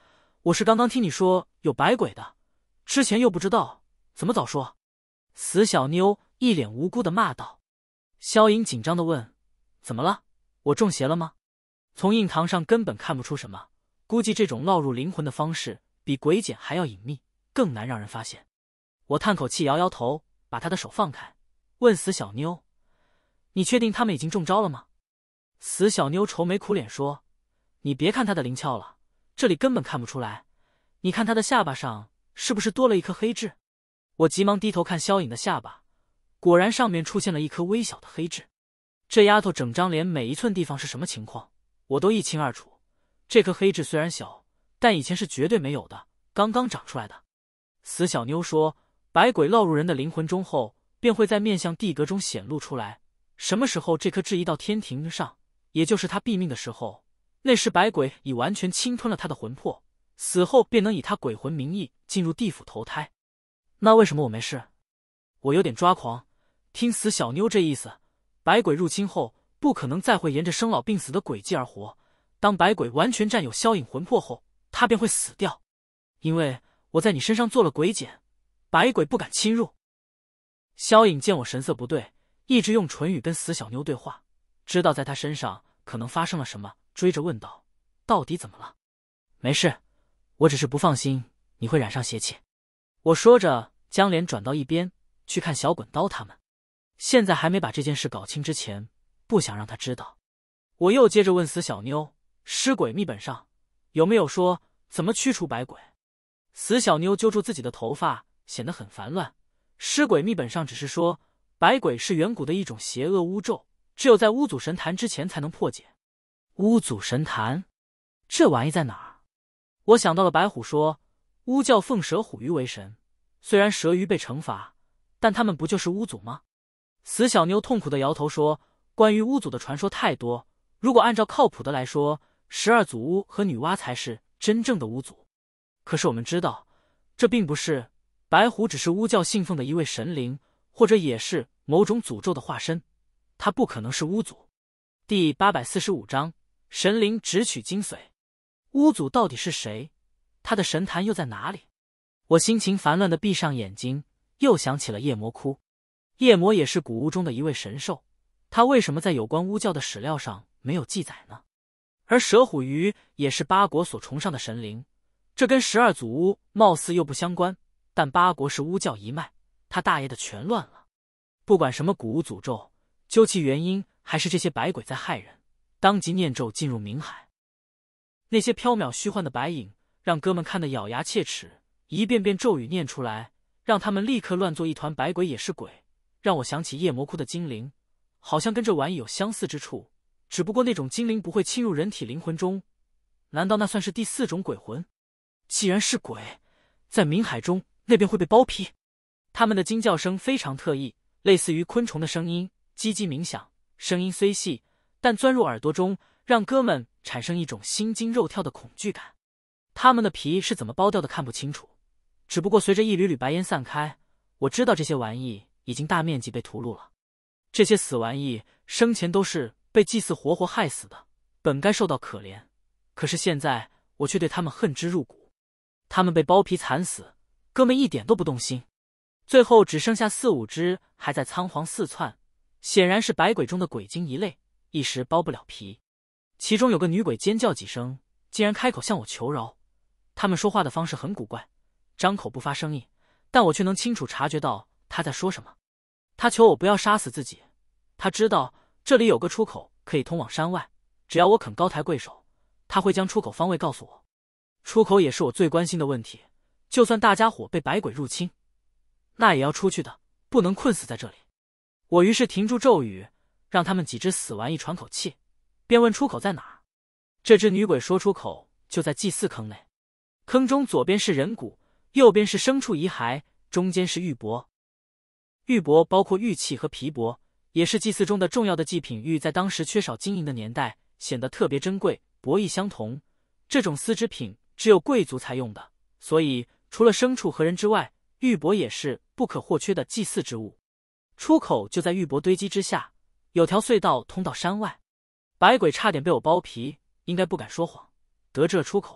我是刚刚听你说有百鬼的，之前又不知道，怎么早说？死小妞一脸无辜的骂道。萧颖紧张的问：怎么了？我中邪了吗？从印堂上根本看不出什么，估计这种烙入灵魂的方式比鬼剪还要隐秘，更难让人发现。我叹口气摇摇头，把他的手放开，问死小妞：你确定他们已经中招了吗？死小妞愁眉苦脸说：你别看他的灵窍了，这里根本看不出来，你看他的下巴上是不是多了一颗黑痣？我急忙低头看萧颖的下巴，果然上面出现了一颗微小的黑痣。这丫头整张脸每一寸地方是什么情况，我都一清二楚。这颗黑痣虽然小，但以前是绝对没有的，刚刚长出来的。死小妞说，百鬼烙入人的灵魂中后，便会在面相地格中显露出来。什么时候这颗痣移到天庭上，也就是他毙命的时候，那时百鬼已完全侵吞了他的魂魄，死后便能以他鬼魂名义进入地府投胎。那为什么我没事？我有点抓狂，听死小妞这意思，百鬼入侵后不可能再会沿着生老病死的轨迹而活，当百鬼完全占有萧颖魂魄后，他便会死掉。因为我在你身上做了鬼剪，百鬼不敢侵入。萧颖见我神色不对，一直用唇语跟死小妞对话，知道在他身上可能发生了什么，追着问道：到底怎么了？没事，我只是不放心你会染上邪气。我说着将脸转到一边去看小滚刀他们，现在还没把这件事搞清之前，不想让他知道。我又接着问死小妞：尸鬼秘本上有没有说怎么驱除百鬼？死小妞揪住自己的头发，显得很烦乱。尸鬼秘本上只是说百鬼是远古的一种邪恶巫咒，只有在巫祖神坛之前才能破解。巫祖神坛这玩意在哪儿？我想到了白虎说巫教奉蛇虎鱼为神，虽然蛇鱼被惩罚，但他们不就是巫祖吗？死小妞痛苦地摇头说，关于巫祖的传说太多，如果按照靠谱的来说，十二祖巫和女娲才是真正的巫祖。可是我们知道，这并不是，白虎只是巫教信奉的一位神灵，或者也是某种诅咒的化身，他不可能是巫祖。第八百四十五章神灵直取精髓。巫祖到底是谁？他的神坛又在哪里？我心情烦乱地闭上眼睛，又想起了夜魔窟。夜魔也是古巫中的一位神兽，他为什么在有关巫教的史料上没有记载呢？而蛇虎鱼也是八国所崇尚的神灵，这跟十二祖巫貌似又不相关，但八国是巫教一脉，他大爷的全乱了。不管什么古巫诅咒，究其原因还是这些百鬼在害人，当即念咒进入冥海。那些缥缈虚幻的白影让哥们看得咬牙切齿，一遍遍咒语念出来，让他们立刻乱作一团。百鬼也是鬼，让我想起夜魔窟的精灵，好像跟这玩意有相似之处，只不过那种精灵不会侵入人体灵魂中。难道那算是第四种鬼魂？既然是鬼，在冥海中那边会被剥皮。他们的惊叫声非常特异，类似于昆虫的声音，叽叽鸣响，声音虽细，但钻入耳朵中，让哥们产生一种心惊肉跳的恐惧感。他们的皮是怎么剥掉的看不清楚，只不过随着一缕缕白烟散开，我知道这些玩意已经大面积被屠戮了。这些死玩意生前都是被祭祀活活害死的，本该受到可怜，可是现在我却对他们恨之入骨。他们被剥皮惨死，哥们一点都不动心，最后只剩下四五只还在仓皇四窜，显然是百鬼中的鬼精一类，一时剥不了皮。其中有个女鬼尖叫几声，竟然开口向我求饶。他们说话的方式很古怪，张口不发声音，但我却能清楚察觉到他在说什么。他求我不要杀死自己，他知道这里有个出口可以通往山外，只要我肯高抬贵手，他会将出口方位告诉我。出口也是我最关心的问题，就算大家伙被百鬼入侵，那也要出去的，不能困死在这里。我于是停住咒语，让他们几只死玩意喘口气，便问出口在哪儿。这只女鬼说出口就在祭祀坑内，坑中左边是人骨，右边是牲畜遗骸，中间是玉帛。玉帛包括玉器和皮帛，也是祭祀中的重要的祭品。玉在当时缺少金银的年代显得特别珍贵，帛亦相同。这种丝织品只有贵族才用的，所以除了牲畜和人之外，玉帛也是不可或缺的祭祀之物。出口就在玉帛堆积之下，有条隧道通到山外。百鬼差点被我剥皮，应该不敢说谎。得知了出口，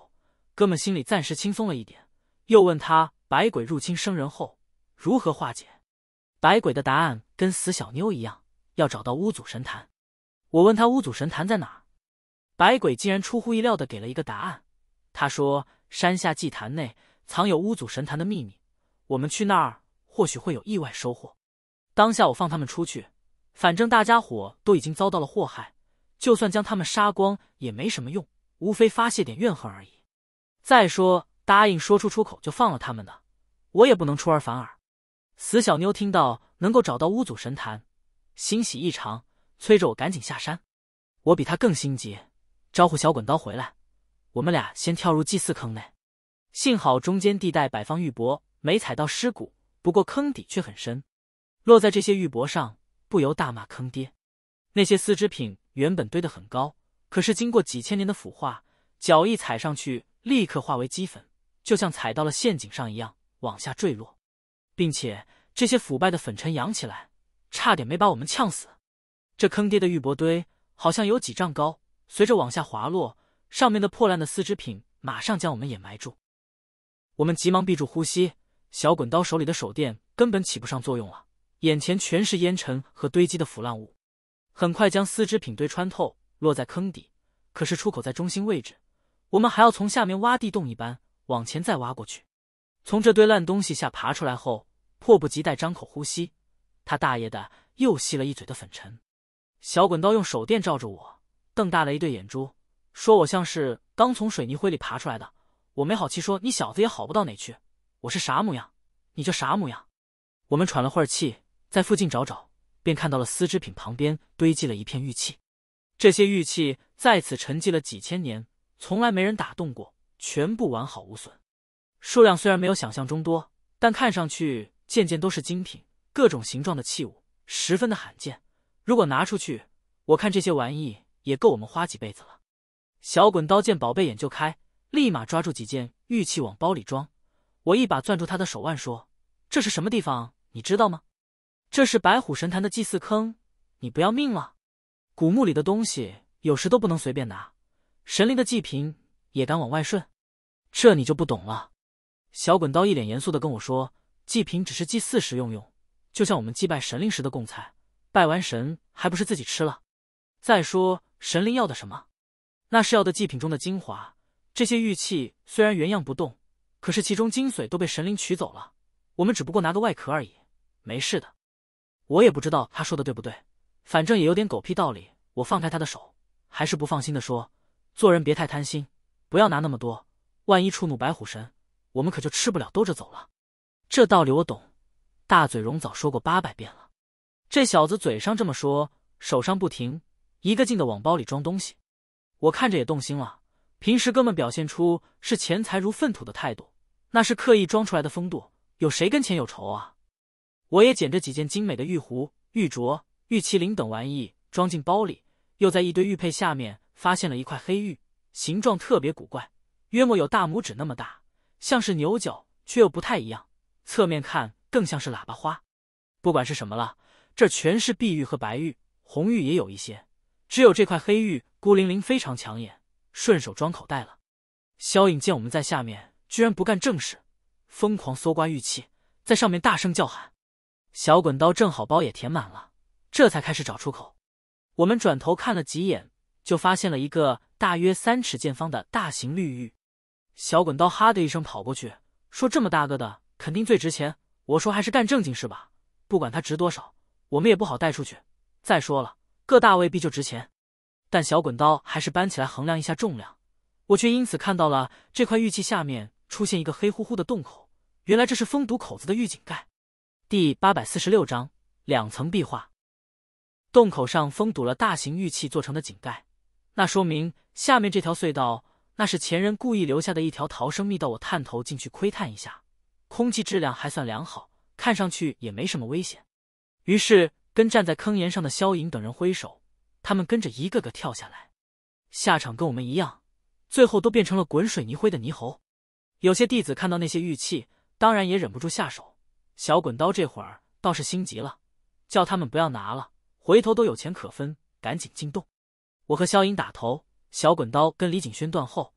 哥们心里暂时轻松了一点，又问他百鬼入侵生人后如何化解。百鬼的答案跟死小妞一样，要找到巫祖神坛。我问他巫祖神坛在哪儿，百鬼竟然出乎意料地给了一个答案。他说山下祭坛内藏有巫祖神坛的秘密，我们去那儿或许会有意外收获。当下我放他们出去，反正大家伙都已经遭到了祸害，就算将他们杀光也没什么用，无非发泄点怨恨而已。再说答应说出出口就放了他们的，我也不能出尔反尔。死小妞听到能够找到巫祖神坛，欣喜异常，催着我赶紧下山。我比他更心急，招呼小滚刀回来，我们俩先跳入祭祀坑内。幸好中间地带摆放玉帛，没踩到尸骨，不过坑底却很深，落在这些玉帛上，不由大骂坑爹。那些丝织品原本堆得很高，可是经过几千年的腐化，脚一踩上去立刻化为齑粉，就像踩到了陷阱上一样往下坠落，并且这些腐败的粉尘扬起来，差点没把我们呛死。这坑爹的玉帛堆好像有几丈高，随着往下滑落，上面的破烂的丝织品马上将我们掩埋住。我们急忙闭住呼吸，小滚刀手里的手电根本起不上作用了，眼前全是烟尘和堆积的腐烂物，很快将丝织品堆穿透，落在坑底。可是出口在中心位置，我们还要从下面挖地洞一般往前再挖过去。从这堆烂东西下爬出来后，迫不及待张口呼吸，他大爷的又吸了一嘴的粉尘。小滚刀用手电照着我，瞪大了一对眼珠，说我像是刚从水泥灰里爬出来的。我没好气说，你小子也好不到哪去，我是啥模样你就啥模样。我们喘了会儿气，在附近找找，便看到了丝织品旁边堆积了一片玉器。这些玉器在此沉寂了几千年，从来没人打动过，全部完好无损。数量虽然没有想象中多，但看上去件件都是精品，各种形状的器物，十分的罕见。如果拿出去，我看这些玩意也够我们花几辈子了。小滚刀见宝贝眼就开，立马抓住几件玉器往包里装。我一把攥住他的手腕说，这是什么地方你知道吗？这是白虎神坛的祭祀坑，你不要命了？古墓里的东西有时都不能随便拿，神灵的祭品也敢往外顺？这你就不懂了。小滚刀一脸严肃地跟我说，祭品只是祭祀时用用，就像我们祭拜神灵时的供菜，拜完神还不是自己吃了？再说神灵要的什么？那是要的祭品中的精华。这些玉器虽然原样不动，可是其中精髓都被神灵取走了，我们只不过拿个外壳而已，没事的。我也不知道他说的对不对，反正也有点狗屁道理。我放开他的手，还是不放心的说，做人别太贪心，不要拿那么多，万一触怒白虎神，我们可就吃不了兜着走了。这道理我懂，大嘴荣早说过八百遍了。这小子嘴上这么说，手上不停，一个劲的往包里装东西。我看着也动心了，平时哥们表现出视钱财如粪土的态度，那是刻意装出来的风度，有谁跟钱有仇啊？我也捡着几件精美的玉壶、玉镯、玉麒麟等玩意装进包里，又在一堆玉佩下面发现了一块黑玉，形状特别古怪，约莫有大拇指那么大，像是牛角，却又不太一样，侧面看更像是喇叭花。不管是什么了，这全是碧玉和白玉，红玉也有一些，只有这块黑玉孤零零非常抢眼，顺手装口袋了。萧颖见我们在下面居然不干正事，疯狂搜刮玉器，在上面大声叫喊。小滚刀正好包也填满了，这才开始找出口。我们转头看了几眼，就发现了一个大约三尺见方的大型绿玉。小滚刀哈的一声跑过去，说这么大个的肯定最值钱。我说还是干正经事吧，不管它值多少，我们也不好带出去。再说了，个大未必就值钱。但小滚刀还是搬起来衡量一下重量，我却因此看到了这块玉器下面出现一个黑乎乎的洞口，原来这是封堵口子的玉井盖。第八百四十六章两层壁画。洞口上封堵了大型玉器做成的井盖，那说明下面这条隧道那是前人故意留下的一条逃生密道。我探头进去窥探一下，空气质量还算良好，看上去也没什么危险。于是跟站在坑沿上的萧颖等人挥手，他们跟着一个个跳下来，下场跟我们一样，最后都变成了滚水泥灰的泥猴。有些弟子看到那些玉器，当然也忍不住下手。小滚刀这会儿倒是心急了，叫他们不要拿了，回头都有钱可分，赶紧进洞。我和萧颖打头，小滚刀跟李景轩断后，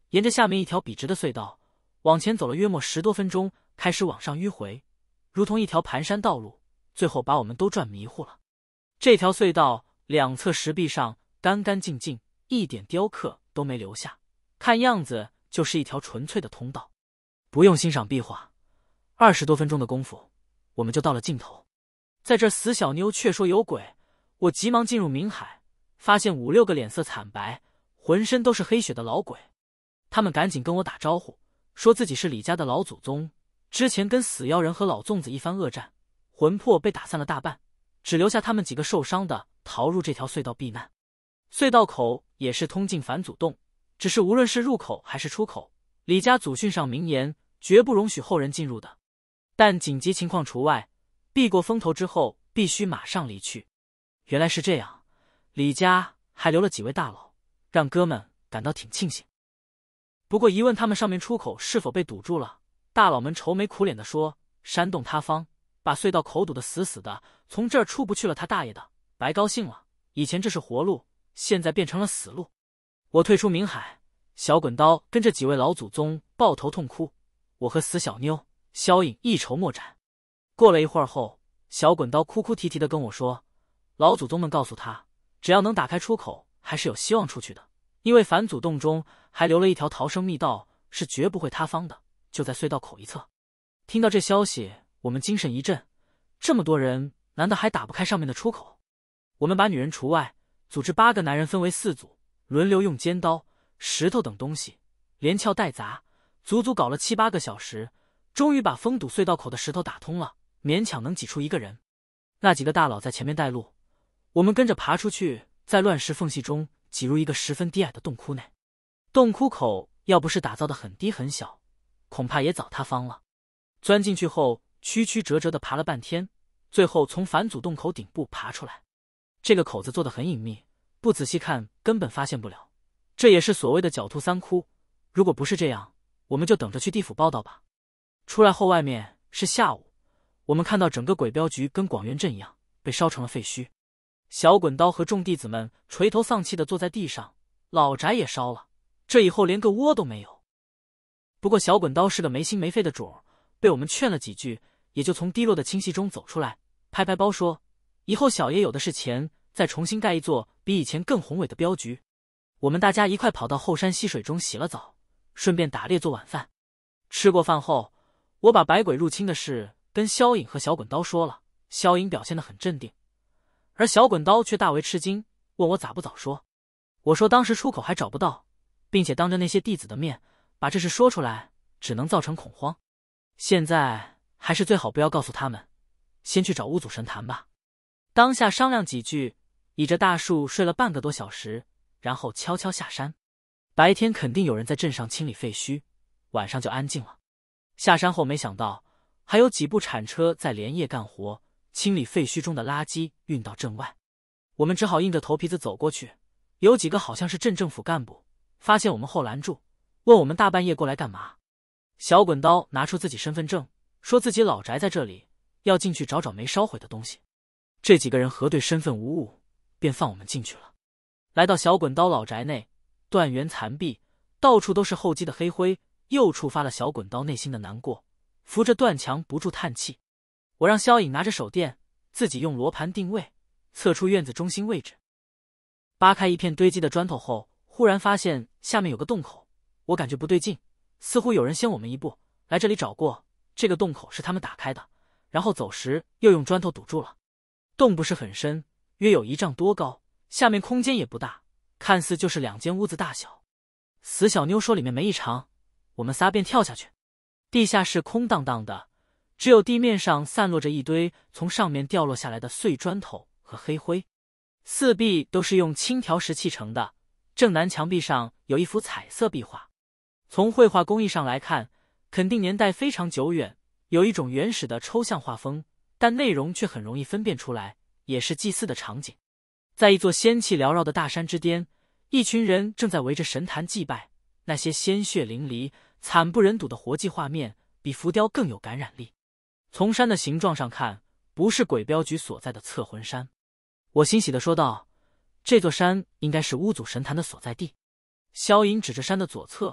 沿着下面一条笔直的隧道往前走了约莫十多分钟，开始往上迂回，如同一条盘山道路，最后把我们都转迷糊了。这条隧道两侧石壁上干干净净，一点雕刻都没留下，看样子就是一条纯粹的通道。不用欣赏壁画，二十多分钟的功夫，我们就到了尽头。在这死小妞却说有鬼，我急忙进入冥海，发现五六个脸色惨白，浑身都是黑血的老鬼。他们赶紧跟我打招呼，说自己是李家的老祖宗，之前跟死妖人和老粽子一番恶战，魂魄被打散了大半，只留下他们几个受伤的逃入这条隧道避难。隧道口也是通进返祖洞，只是无论是入口还是出口，李家祖训上明言绝不容许后人进入的，但紧急情况除外，避过风头之后必须马上离去。原来是这样，李家还留了几位大佬，让哥们感到挺庆幸。不过一问他们上面出口是否被堵住了，大佬们愁眉苦脸地说，山洞塌方，把隧道口堵得死死的，从这儿出不去了，他大爷的，白高兴了。以前这是活路，现在变成了死路。我退出冥海，小滚刀跟这几位老祖宗抱头痛哭，我和死小妞、萧颖一筹莫展。过了一会儿后，小滚刀哭哭啼啼地跟我说，老祖宗们告诉他，只要能打开出口，还是有希望出去的，因为返祖洞中还留了一条逃生密道，是绝不会塌方的，就在隧道口一侧。听到这消息，我们精神一振，这么多人难道还打不开上面的出口？我们把女人除外，组织八个男人分为四组，轮流用尖刀、石头等东西连撬带砸，足足搞了七八个小时，终于把封堵隧道口的石头打通了，勉强能挤出一个人。那几个大佬在前面带路，我们跟着爬出去，在乱石缝隙中挤入一个十分低矮的洞窟内。洞窟口要不是打造的很低很小，恐怕也早塌方了。钻进去后曲曲折折地爬了半天，最后从返祖洞口顶部爬出来。这个口子做得很隐秘，不仔细看根本发现不了，这也是所谓的狡兔三窟。如果不是这样，我们就等着去地府报道吧。出来后外面是下午，我们看到整个鬼镖局跟广元镇一样被烧成了废墟。小滚刀和众弟子们垂头丧气地坐在地上，老宅也烧了，这以后连个窝都没有。不过小滚刀是个没心没肺的主儿，被我们劝了几句，也就从低落的清息中走出来，拍拍包说，以后小爷有的是钱，再重新盖一座比以前更宏伟的镖局。我们大家一块跑到后山溪水中洗了澡，顺便打猎做晚饭。吃过饭后，我把百鬼入侵的事跟萧颖和小滚刀说了，萧颖表现得很镇定，而小滚刀却大为吃惊，问我咋不早说。我说当时出口还找不到，并且当着那些弟子的面把这事说出来，只能造成恐慌。现在还是最好不要告诉他们，先去找巫祖神坛吧。当下商量几句，倚着大树睡了半个多小时，然后悄悄下山。白天肯定有人在镇上清理废墟，晚上就安静了。下山后没想到还有几部铲车在连夜干活，清理废墟中的垃圾运到镇外。我们只好硬着头皮子走过去，有几个好像是镇政府干部，发现我们后拦住，问我们大半夜过来干嘛。小滚刀拿出自己身份证，说自己老宅在这里，要进去找找没烧毁的东西。这几个人核对身份无误，便放我们进去了。来到小滚刀老宅内，断垣残壁，到处都是厚积的黑灰，又触发了小滚刀内心的难过，扶着断墙不住叹气。我让萧颖拿着手电，自己用罗盘定位，测出院子中心位置。扒开一片堆积的砖头后，忽然发现下面有个洞口，我感觉不对劲，似乎有人先我们一步，来这里找过，这个洞口是他们打开的，然后走时又用砖头堵住了。洞不是很深，约有一丈多高，下面空间也不大，看似就是两间屋子大小。死小妞说里面没异常，我们仨便跳下去。地下室空荡荡的，只有地面上散落着一堆从上面掉落下来的碎砖头和黑灰。四壁都是用青条石砌成的，正南墙壁上有一幅彩色壁画，从绘画工艺上来看，肯定年代非常久远，有一种原始的抽象画风，但内容却很容易分辨出来，也是祭祀的场景。在一座仙气缭绕的大山之巅，一群人正在围着神坛祭拜，那些鲜血淋漓、惨不忍睹的活祭画面比浮雕更有感染力。从山的形状上看，不是鬼镖局所在的侧魂山。我欣喜地说道，这座山应该是巫祖神坛的所在地。萧颖指着山的左侧，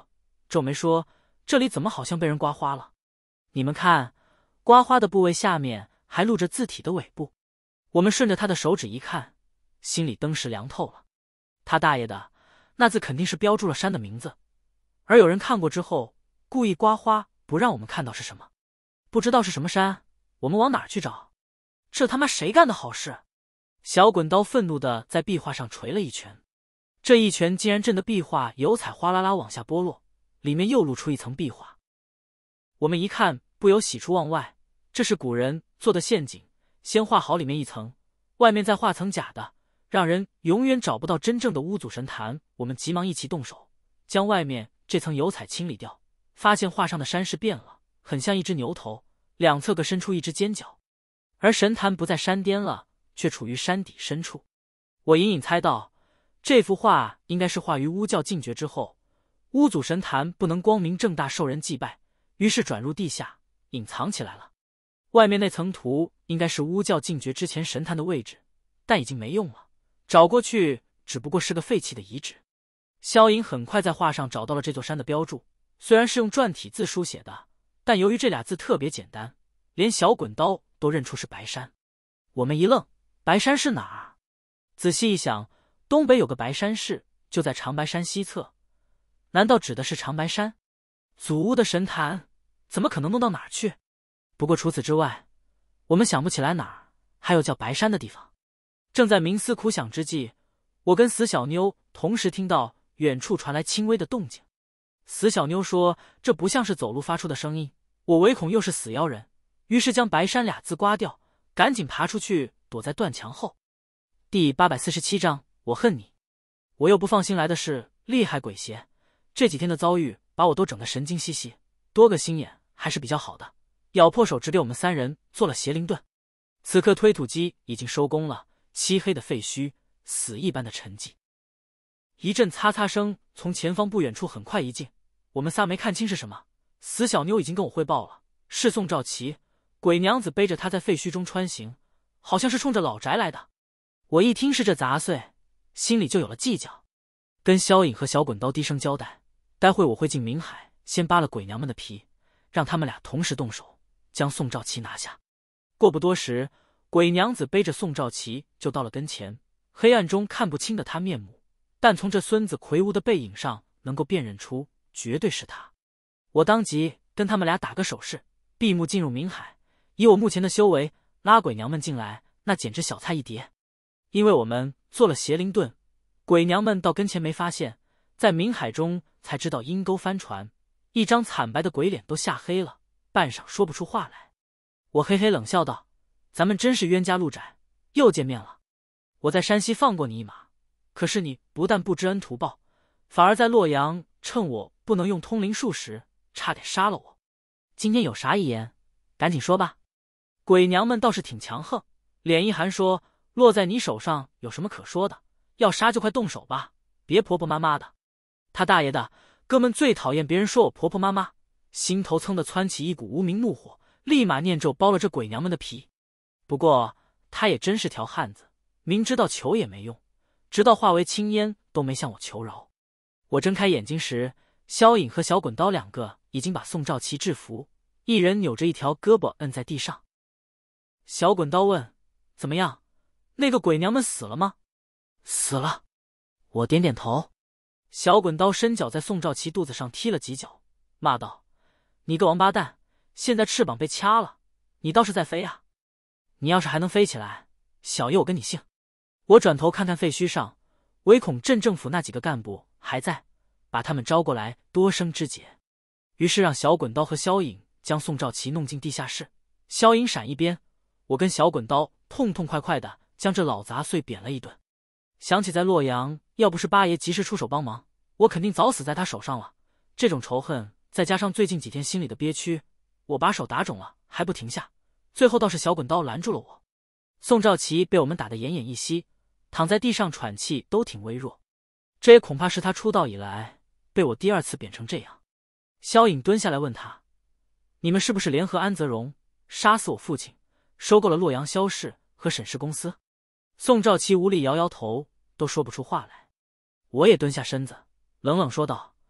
皱眉说：“这里怎么好像被人刮花了？你们看，刮花的部位下面还露着字体的尾部。”我们顺着他的手指一看，心里登时凉透了。他大爷的，那字肯定是标注了山的名字，而有人看过之后，故意刮花不让我们看到是什么。不知道是什么山，我们往哪儿去找？这他妈谁干的好事？小滚刀愤怒地在壁画上捶了一拳，这一拳竟然震得壁画油彩哗啦啦往下剥落，里面又露出一层壁画。我们一看，不由喜出望外，这是古人做的陷阱，先画好里面一层，外面再画层假的，让人永远找不到真正的巫祖神坛。我们急忙一起动手，将外面这层油彩清理掉，发现画上的山势变了，很像一只牛头，两侧各伸出一只尖角，而神坛不在山巅了，却处于山底深处。我隐隐猜到，这幅画应该是画于巫教禁绝之后，巫祖神坛不能光明正大受人祭拜，于是转入地下隐藏起来了。外面那层图应该是巫教禁绝之前神坛的位置，但已经没用了，找过去只不过是个废弃的遗址。萧颖很快在画上找到了这座山的标注，虽然是用篆体字书写的，但由于这俩字特别简单，连小滚刀都认出是白山。我们一愣，白山是哪儿？仔细一想，东北有个白山市，就在长白山西侧，难道指的是长白山？祖屋的神坛怎么可能弄到哪儿去？不过除此之外，我们想不起来哪儿还有叫白山的地方。正在冥思苦想之际，我跟死小妞同时听到远处传来轻微的动静。死小妞说这不像是走路发出的声音，我唯恐又是死妖人，于是将白山俩字刮掉，赶紧爬出去躲在断墙后。第八百四十七章，我恨你。我又不放心来的是厉害鬼邪，这几天的遭遇把我都整得神经兮兮，多个心眼还是比较好的，咬破手指给我们三人做了邪灵盾。此刻推土机已经收工了，漆黑的废墟，死一般的沉寂。一阵擦擦声从前方不远处很快移近，我们仨没看清是什么，死小妞已经跟我汇报了，是宋兆琪，鬼娘子背着他在废墟中穿行，好像是冲着老宅来的。我一听是这杂碎，心里就有了计较，跟萧颖和小滚刀低声交代，待会我会进冥海先扒了鬼娘们的皮，让他们俩同时动手将宋兆琪拿下。过不多时，鬼娘子背着宋兆琪就到了跟前，黑暗中看不清的他面目，但从这孙子魁梧的背影上能够辨认出绝对是他。我当即跟他们俩打个手势，闭目进入冥海，以我目前的修为，拉鬼娘们进来那简直小菜一碟。因为我们做了邪灵盾，鬼娘们到跟前没发现，在冥海中才知道阴沟翻船，一张惨白的鬼脸都吓黑了，半晌说不出话来。我嘿嘿冷笑道：“咱们真是冤家路窄，又见面了。我在山西放过你一马，可是你不但不知恩图报，反而在洛阳趁我不能用通灵术时，差点杀了我。今天有啥遗言，赶紧说吧。”鬼娘们倒是挺强横，脸一寒说：“落在你手上有什么可说的？要杀就快动手吧，别婆婆妈妈的。”他大爷的，哥们最讨厌别人说我婆婆妈妈，心头噌的窜起一股无名怒火，立马念咒剥了这鬼娘们的皮。不过他也真是条汉子，明知道求也没用，直到化为青烟都没向我求饶。我睁开眼睛时，萧颖和小滚刀两个已经把宋兆琪制服，一人扭着一条胳膊摁在地上。小滚刀问：“怎么样？那个鬼娘们死了吗？”“死了。”我点点头。小滚刀伸脚在宋兆琪肚子上踢了几脚，骂道：“你个王八蛋，现在翅膀被掐了，你倒是在飞啊！你要是还能飞起来，小爷我跟你姓。”我转头看看废墟上，唯恐镇政府那几个干部还在，把他们招过来多生枝节。于是让小滚刀和萧颖将宋兆琪弄进地下室，萧颖闪一边，我跟小滚刀痛痛快快的将这老杂碎扁了一顿。想起在洛阳，要不是八爷及时出手帮忙，我肯定早死在他手上了。这种仇恨再加上最近几天心里的憋屈，我把手打肿了还不停下，最后倒是小滚刀拦住了我。宋兆琪被我们打得奄奄一息，躺在地上喘气都挺微弱，这也恐怕是他出道以来被我第二次扁成这样。萧颖蹲下来问他：“你们是不是联合安泽荣杀死我父亲，收购了洛阳萧氏和沈氏公司？”宋兆琪无力摇摇头，都说不出话来。我也蹲下身子，冷冷说道：“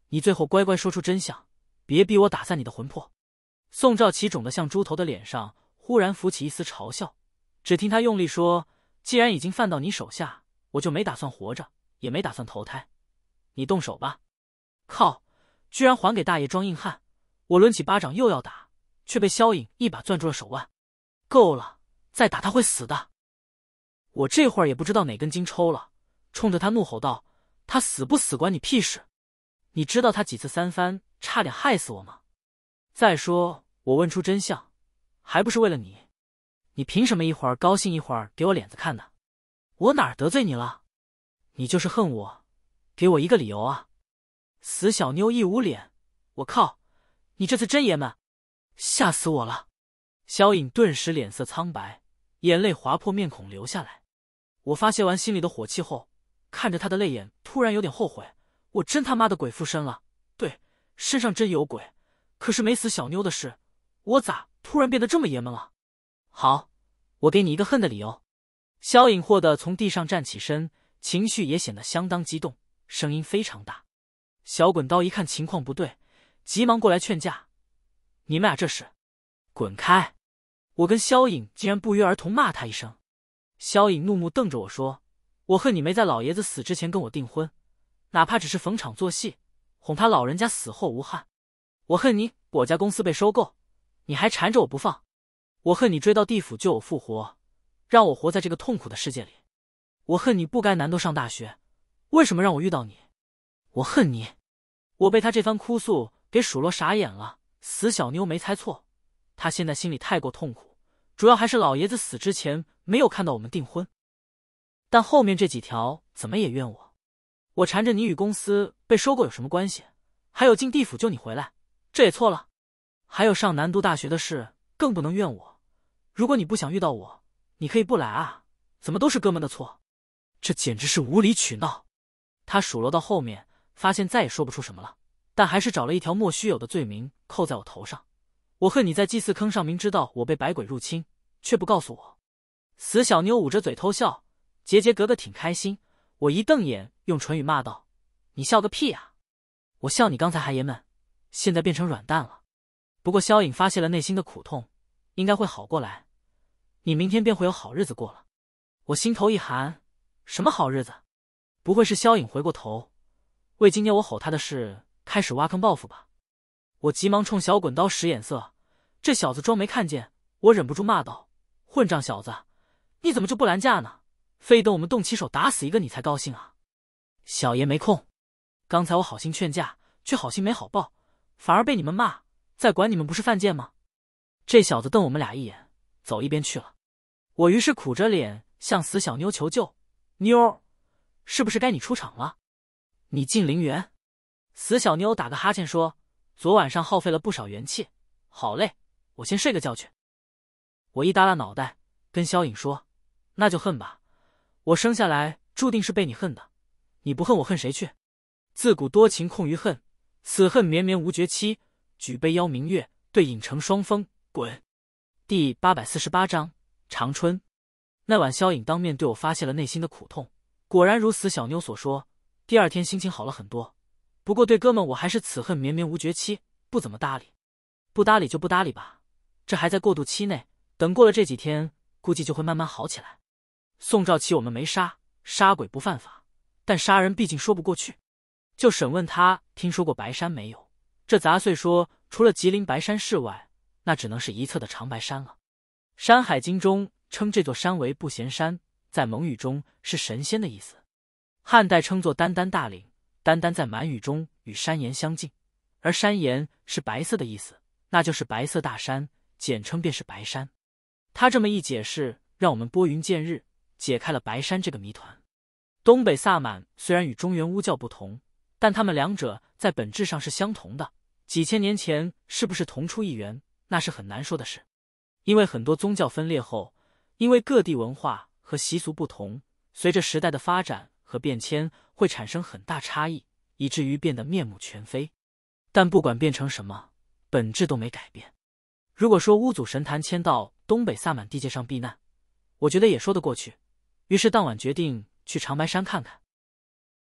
你最后乖乖说出真相，别逼我打散你的魂魄。宋兆奇肿得像猪头的脸上忽然浮起一丝嘲笑，只听他用力说：“既然已经犯到你手下，我就没打算活着，也没打算投胎。你动手吧！”靠！居然还给大爷装硬汉！我抡起巴掌又要打，却被萧颖一把攥住了手腕。够了，再打他会死的！我这会儿也不知道哪根筋抽了，冲着他怒吼道：“他死不死关你屁事！你知道他几次三番差点害死我吗？再说我问出真相，还不是为了你？你凭什么一会儿高兴一会儿给我脸子看的？我哪儿得罪你了？你就是恨我，给我一个理由啊！”死小妞一捂脸，我靠，你这次真爷们，吓死我了！萧颖顿时脸色苍白，眼泪划破面孔流下来。我发泄完心里的火气后，看着他的泪眼，突然有点后悔，我真他妈的鬼附身了。对，身上真有鬼，可是没死小妞的事，我咋突然变得这么爷们了？好，我给你一个恨的理由。萧颖霍地从地上站起身，情绪也显得相当激动，声音非常大。小滚刀一看情况不对，急忙过来劝架：“你们俩这是滚开！”我跟萧颖竟然不约而同骂他一声。萧颖怒目瞪着我说：“我恨你没在老爷子死之前跟我订婚，哪怕只是逢场作戏，哄他老人家死后无憾。我恨你我家公司被收购，你还缠着我不放。我恨你追到地府救我复活，让我活在这个痛苦的世界里。我恨你不该难都上大学，为什么让我遇到你？我恨你！”我被他这番哭诉给数落傻眼了。死小妞没猜错，他现在心里太过痛苦，主要还是老爷子死之前没有看到我们订婚。但后面这几条怎么也怨我。我缠着你与公司被收购有什么关系？还有进地府救你回来，这也错了。还有上南都大学的事，更不能怨我。如果你不想遇到我，你可以不来啊，怎么都是哥们的错？这简直是无理取闹。他数落到后面，发现再也说不出什么了，但还是找了一条莫须有的罪名扣在我头上。我恨你在祭祀坑上明知道我被百鬼入侵，却不告诉我。死小妞捂着嘴偷笑，杰杰格格挺开心。我一瞪眼，用唇语骂道：“你笑个屁啊！我笑你刚才还爷们，现在变成软蛋了。”不过萧颖发泄了内心的苦痛，应该会好过来。你明天便会有好日子过了。我心头一寒，什么好日子？不会是萧颖回过头，为今年我吼他的事开始挖坑报复吧？我急忙冲小滚刀使眼色，这小子装没看见，我忍不住骂道：“混账小子，你怎么就不拦架呢？非等我们动起手打死一个你才高兴啊？”小爷没空，刚才我好心劝架，却好心没好报，反而被你们骂，再管你们不是犯贱吗？这小子瞪我们俩一眼，走一边去了。我于是苦着脸向死小妞求救：“妞，是不是该你出场了？你进陵园。”死小妞打个哈欠说：“昨晚上耗费了不少元气，好累，我先睡个觉去。”我一耷拉脑袋，跟萧颖说：“那就恨吧，我生下来注定是被你恨的，你不恨我恨谁去？自古多情空余恨，此恨绵绵无绝期。举杯邀明月，对影成双峰。滚！”第八百四十八章长春。那晚萧颖当面对我发泄了内心的苦痛，果然如死小妞所说，第二天心情好了很多。不过对哥们我还是此恨绵绵无绝期，不怎么搭理。不搭理就不搭理吧，这还在过渡期内，等过了这几天，估计就会慢慢好起来。宋兆奇我们没杀，杀鬼不犯法，但杀人毕竟说不过去。就审问他听说过白山没有，这杂碎说除了吉林白山市外，那只能是一侧的长白山了。山海经中称这座山为不闲山，在蒙语中是神仙的意思。汉代称作丹丹大岭，丹丹在满语中与山岩相近，而山岩是白色的意思，那就是白色大山，简称便是白山。他这么一解释，让我们拨云见日，解开了白山这个谜团。东北萨满虽然与中原巫教不同，但他们两者在本质上是相同的。几千年前是不是同出一源，那是很难说的事。因为很多宗教分裂后，因为各地文化和习俗不同，随着时代的发展和变迁，会产生很大差异，以至于变得面目全非。但不管变成什么，本质都没改变。如果说巫祖神坛迁到东北萨满地界上避难，我觉得也说得过去。于是当晚决定去长白山看看。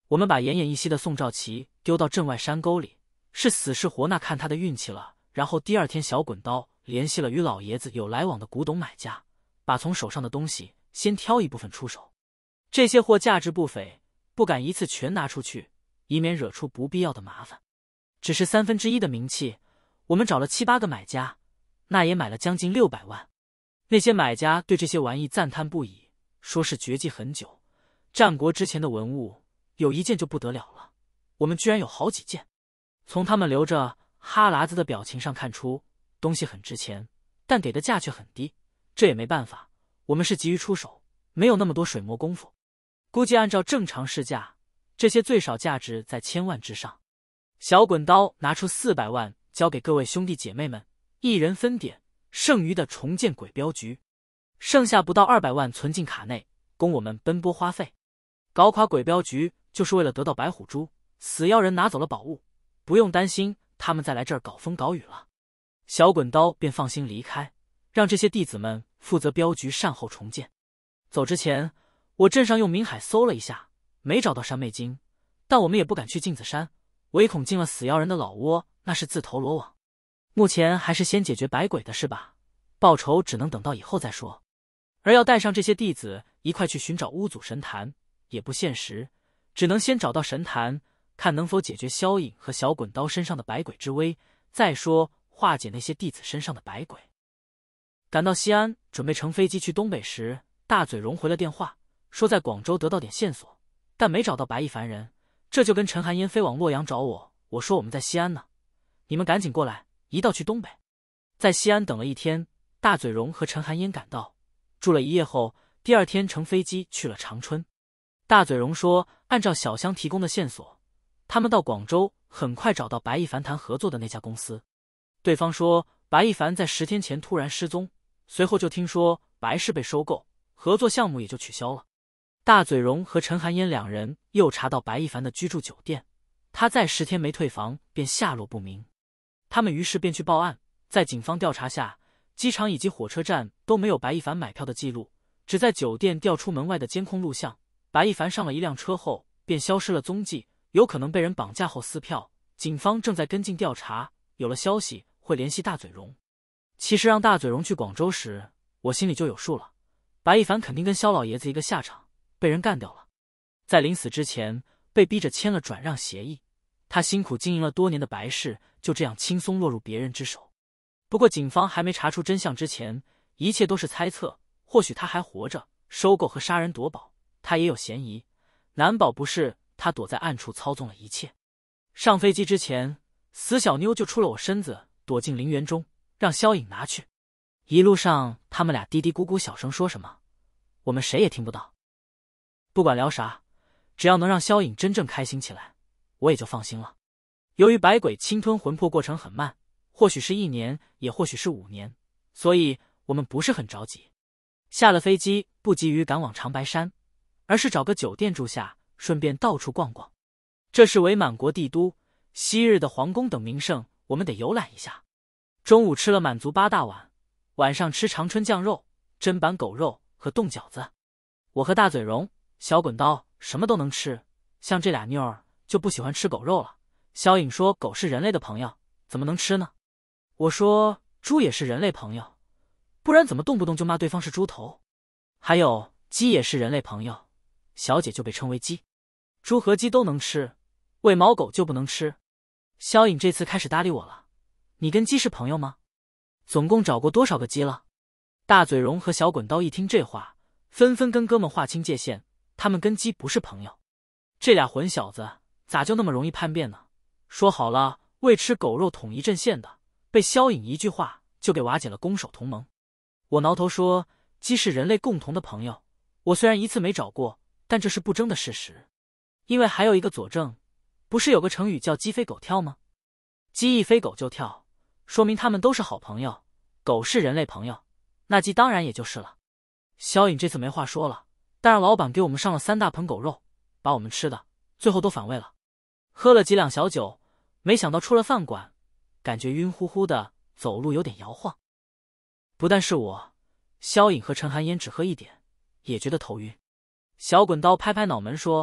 我们把奄奄一息的宋兆奇丢到镇外山沟里，是死是活那看他的运气了。然后第二天，小滚刀联系了与老爷子有来往的古董买家，把从手上的东西先挑一部分出手。这些货价值不菲，不敢一次全拿出去，以免惹出不必要的麻烦。只是三分之一的名气，我们找了七八个买家，那也买了将近六百万。那些买家对这些玩意赞叹不已，说是绝迹很久，战国之前的文物，有一件就不得了了，我们居然有好几件。从他们留着哈喇子的表情上看出，东西很值钱，但给的价却很低。这也没办法，我们是急于出手，没有那么多水磨功夫。估计按照正常市价，这些最少价值在千万之上。小滚刀拿出四百万交给各位兄弟姐妹们，一人分点，剩余的重建鬼镖局，剩下不到二百万存进卡内，供我们奔波花费。搞垮鬼镖局就是为了得到白虎珠，死妖人拿走了宝物，不用担心他们再来这儿搞风搞雨了。小滚刀便放心离开，让这些弟子们负责镖局善后重建。走之前，我镇上用冥海搜了一下，没找到山魅精，但我们也不敢去镜子山，唯恐进了死妖人的老窝，那是自投罗网。目前还是先解决百鬼的事吧，报仇只能等到以后再说。而要带上这些弟子一块去寻找巫祖神坛，也不现实，只能先找到神坛，看能否解决萧颖和小滚刀身上的百鬼之威，再说化解那些弟子身上的百鬼。赶到西安，准备乘飞机去东北时，大嘴荣回了电话，说在广州得到点线索，但没找到白一凡人，这就跟陈寒烟飞往洛阳找我。我说我们在西安呢，你们赶紧过来，一道去东北。在西安等了一天，大嘴荣和陈寒烟赶到，住了一夜后，第二天乘飞机去了长春。大嘴荣说，按照小香提供的线索，他们到广州很快找到白一凡谈合作的那家公司。对方说白一凡在十天前突然失踪，随后就听说白氏被收购，合作项目也就取消了。大嘴荣和陈寒烟两人又查到白一凡的居住酒店，他在十天没退房，便下落不明。他们于是便去报案，在警方调查下，机场以及火车站都没有白一凡买票的记录，只在酒店调出门外的监控录像，白一凡上了一辆车后便消失了踪迹，有可能被人绑架后撕票。警方正在跟进调查，有了消息会联系大嘴荣。其实让大嘴荣去广州时，我心里就有数了，白一凡肯定跟萧老爷子一个下场，被人干掉了。在临死之前被逼着签了转让协议，他辛苦经营了多年的白氏就这样轻松落入别人之手。不过警方还没查出真相之前，一切都是猜测，或许他还活着，收购和杀人夺宝他也有嫌疑，难保不是他躲在暗处操纵了一切。上飞机之前，死小妞就出了我身子，躲进陵园中，让萧颖拿去。一路上他们俩嘀嘀咕咕小声说什么，我们谁也听不到。不管聊啥，只要能让萧颖真正开心起来，我也就放心了。由于百鬼侵吞魂魄过程很慢，或许是一年，也或许是五年，所以我们不是很着急。下了飞机不急于赶往长白山，而是找个酒店住下，顺便到处逛逛。这是伪满国帝都，昔日的皇宫等名胜，我们得游览一下。中午吃了满族八大碗，晚上吃长春酱肉、砧板狗肉和冻饺子。我和大嘴荣、小滚刀什么都能吃，像这俩妞儿就不喜欢吃狗肉了。萧颖说狗是人类的朋友，怎么能吃呢？我说猪也是人类朋友，不然怎么动不动就骂对方是猪头？还有鸡也是人类朋友，小姐就被称为鸡。猪和鸡都能吃，喂毛狗就不能吃。萧颖这次开始搭理我了，你跟鸡是朋友吗？总共找过多少个鸡了？大嘴荣和小滚刀一听这话，纷纷跟哥们划清界限，他们跟鸡不是朋友。这俩混小子咋就那么容易叛变呢？说好了为吃狗肉统一阵线的，被萧颖一句话就给瓦解了攻守同盟。我挠头说，鸡是人类共同的朋友，我虽然一次没找过，但这是不争的事实。因为还有一个佐证，不是有个成语叫鸡飞狗跳吗？鸡一飞狗就跳，说明他们都是好朋友。狗是人类朋友，那鸡当然也就是了。萧颖这次没话说了，但让老板给我们上了三大盆狗肉，把我们吃的最后都反胃了。喝了几两小酒，没想到出了饭馆，感觉晕乎乎的，走路有点摇晃。不但是我，萧颖和陈寒烟只喝一点，也觉得头晕。小滚刀拍拍脑门说，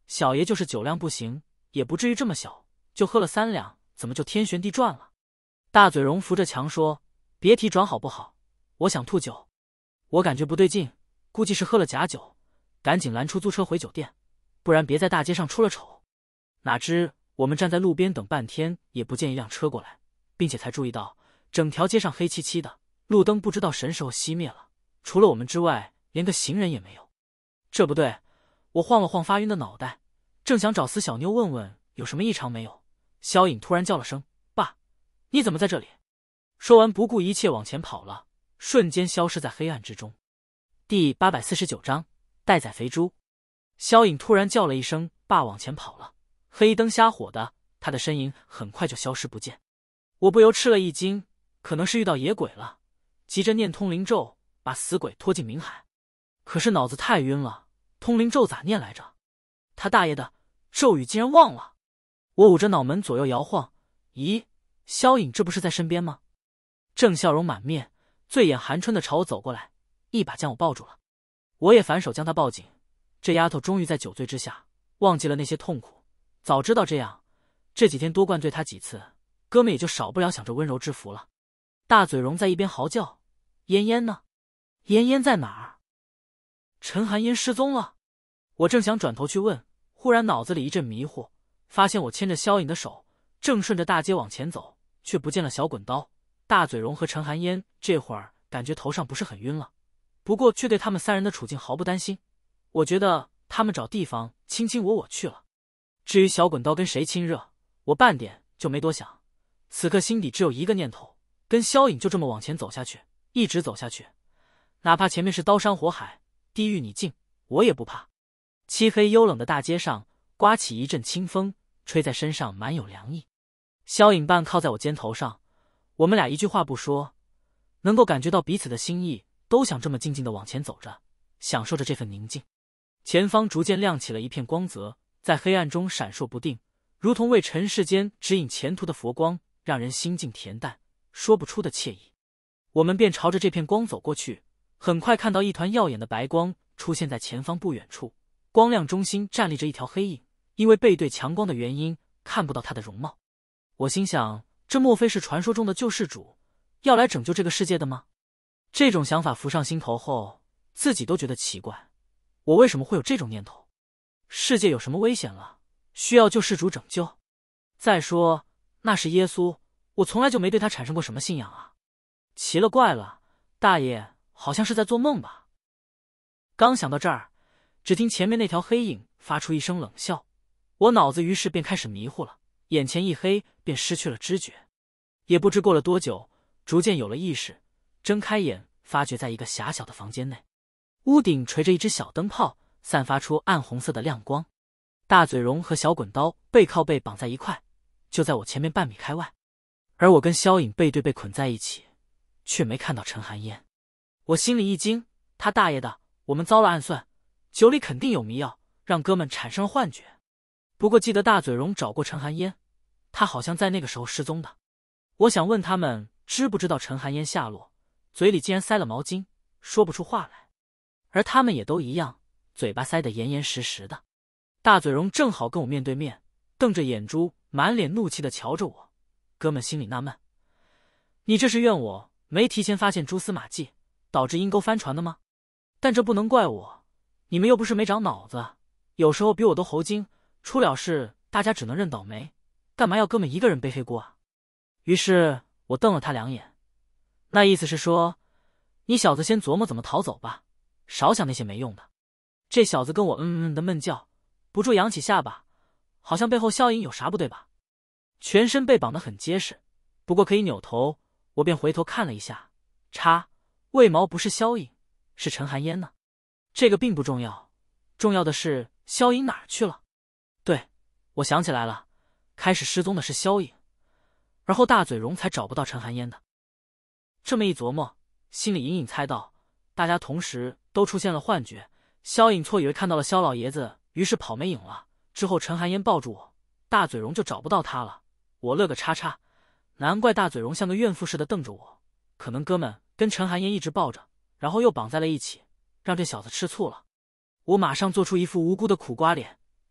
小爷就是酒量不行，也不至于这么小，就喝了三两，怎么就天旋地转了？大嘴荣扶着墙说：“别提转好不好，我想吐酒。”我感觉不对劲，估计是喝了假酒，赶紧拦出租车回酒店，不然别在大街上出了丑。哪知我们站在路边等半天，也不见一辆车过来，并且才注意到整条街上黑漆漆的，路灯不知道什么时候熄灭了，除了我们之外，连个行人也没有。这不对，我晃了晃发晕的脑袋，正想找死小妞问问有什么异常没有，萧颖突然叫了声：“爸，你怎么在这里？”说完不顾一切往前跑了，瞬间消失在黑暗之中。第八百四十九章待宰肥猪。萧颖突然叫了一声爸，往前跑了，黑灯瞎火的，他的身影很快就消失不见。我不由吃了一惊，可能是遇到野鬼了，急着念通灵咒，把死鬼拖进冥海。可是脑子太晕了，通灵咒咋念来着？他大爷的，咒语竟然忘了！我捂着脑门左右摇晃，咦，萧颖这不是在身边吗？正笑容满面，醉眼含春的朝我走过来，一把将我抱住了。我也反手将她抱紧。这丫头终于在酒醉之下忘记了那些痛苦，早知道这样，这几天多灌醉她几次，哥们也就少不了想着温柔之福了。大嘴荣在一边嚎叫：“嫣嫣呢？嫣嫣在哪儿？陈寒烟失踪了！”我正想转头去问，忽然脑子里一阵迷糊，发现我牵着萧颖的手，正顺着大街往前走，却不见了小滚刀、大嘴荣和陈寒烟。这会儿感觉头上不是很晕了，不过却对他们三人的处境毫不担心。我觉得他们找地方卿卿我我去了。至于小滚刀跟谁亲热，我半点就没多想。此刻心底只有一个念头，跟萧颖就这么往前走下去，一直走下去，哪怕前面是刀山火海、地狱你境，我也不怕。漆黑幽冷的大街上刮起一阵清风，吹在身上满有凉意。萧颖半靠在我肩头上，我们俩一句话不说，能够感觉到彼此的心意，都想这么静静的往前走着，享受着这份宁静。前方逐渐亮起了一片光泽，在黑暗中闪烁不定，如同为尘世间指引前途的佛光，让人心境恬淡，说不出的惬意。我们便朝着这片光走过去，很快看到一团耀眼的白光出现在前方不远处，光亮中心站立着一条黑影，因为背对强光的原因，看不到他的容貌。我心想，这莫非是传说中的救世主，要来拯救这个世界的吗？这种想法浮上心头后，自己都觉得奇怪，我为什么会有这种念头？世界有什么危险了，需要救世主拯救？再说，那是耶稣，我从来就没对他产生过什么信仰啊。奇了怪了，大爷好像是在做梦吧？刚想到这儿，只听前面那条黑影发出一声冷笑，我脑子于是便开始迷糊了，眼前一黑，便失去了知觉。也不知过了多久，逐渐有了意识，睁开眼，发觉在一个狭小的房间内，屋顶垂着一只小灯泡，散发出暗红色的亮光。大嘴荣和小滚刀背靠背绑在一块，就在我前面半米开外，而我跟萧颖背对背捆在一起，却没看到陈寒烟。我心里一惊，他大爷的，我们遭了暗算，酒里肯定有迷药，让哥们产生了幻觉。不过记得大嘴荣找过陈寒烟，他好像在那个时候失踪的。我想问他们知不知道陈寒烟下落，嘴里竟然塞了毛巾，说不出话来。而他们也都一样，嘴巴塞得严严实实的。大嘴荣正好跟我面对面，瞪着眼珠，满脸怒气地瞧着我。哥们心里纳闷，你这是怨我没提前发现蛛丝马迹，导致阴沟翻船的吗？但这不能怪我，你们又不是没长脑子，有时候比我都猴精，出了事大家只能认倒霉，干嘛要哥们一个人背黑锅啊？于是我瞪了他两眼，那意思是说，你小子先琢磨怎么逃走吧，少想那些没用的。这小子跟我嗯嗯嗯的闷叫，不住扬起下巴，好像背后萧颖有啥不对吧？全身被绑得很结实，不过可以扭头，我便回头看了一下，叉，为毛不是萧颖，是陈寒烟呢？这个并不重要，重要的是萧颖哪儿去了？对，我想起来了，开始失踪的是萧颖，而后大嘴荣才找不到陈寒烟的。这么一琢磨，心里隐隐猜到，大家同时都出现了幻觉。萧颖错以为看到了萧老爷子，于是跑没影了。之后陈寒烟抱住我，大嘴荣就找不到他了。我乐个叉叉，难怪大嘴荣像个怨妇似的瞪着我，可能哥们跟陈寒烟一直抱着，然后又绑在了一起，让这小子吃醋了。我马上做出一副无辜的苦瓜脸，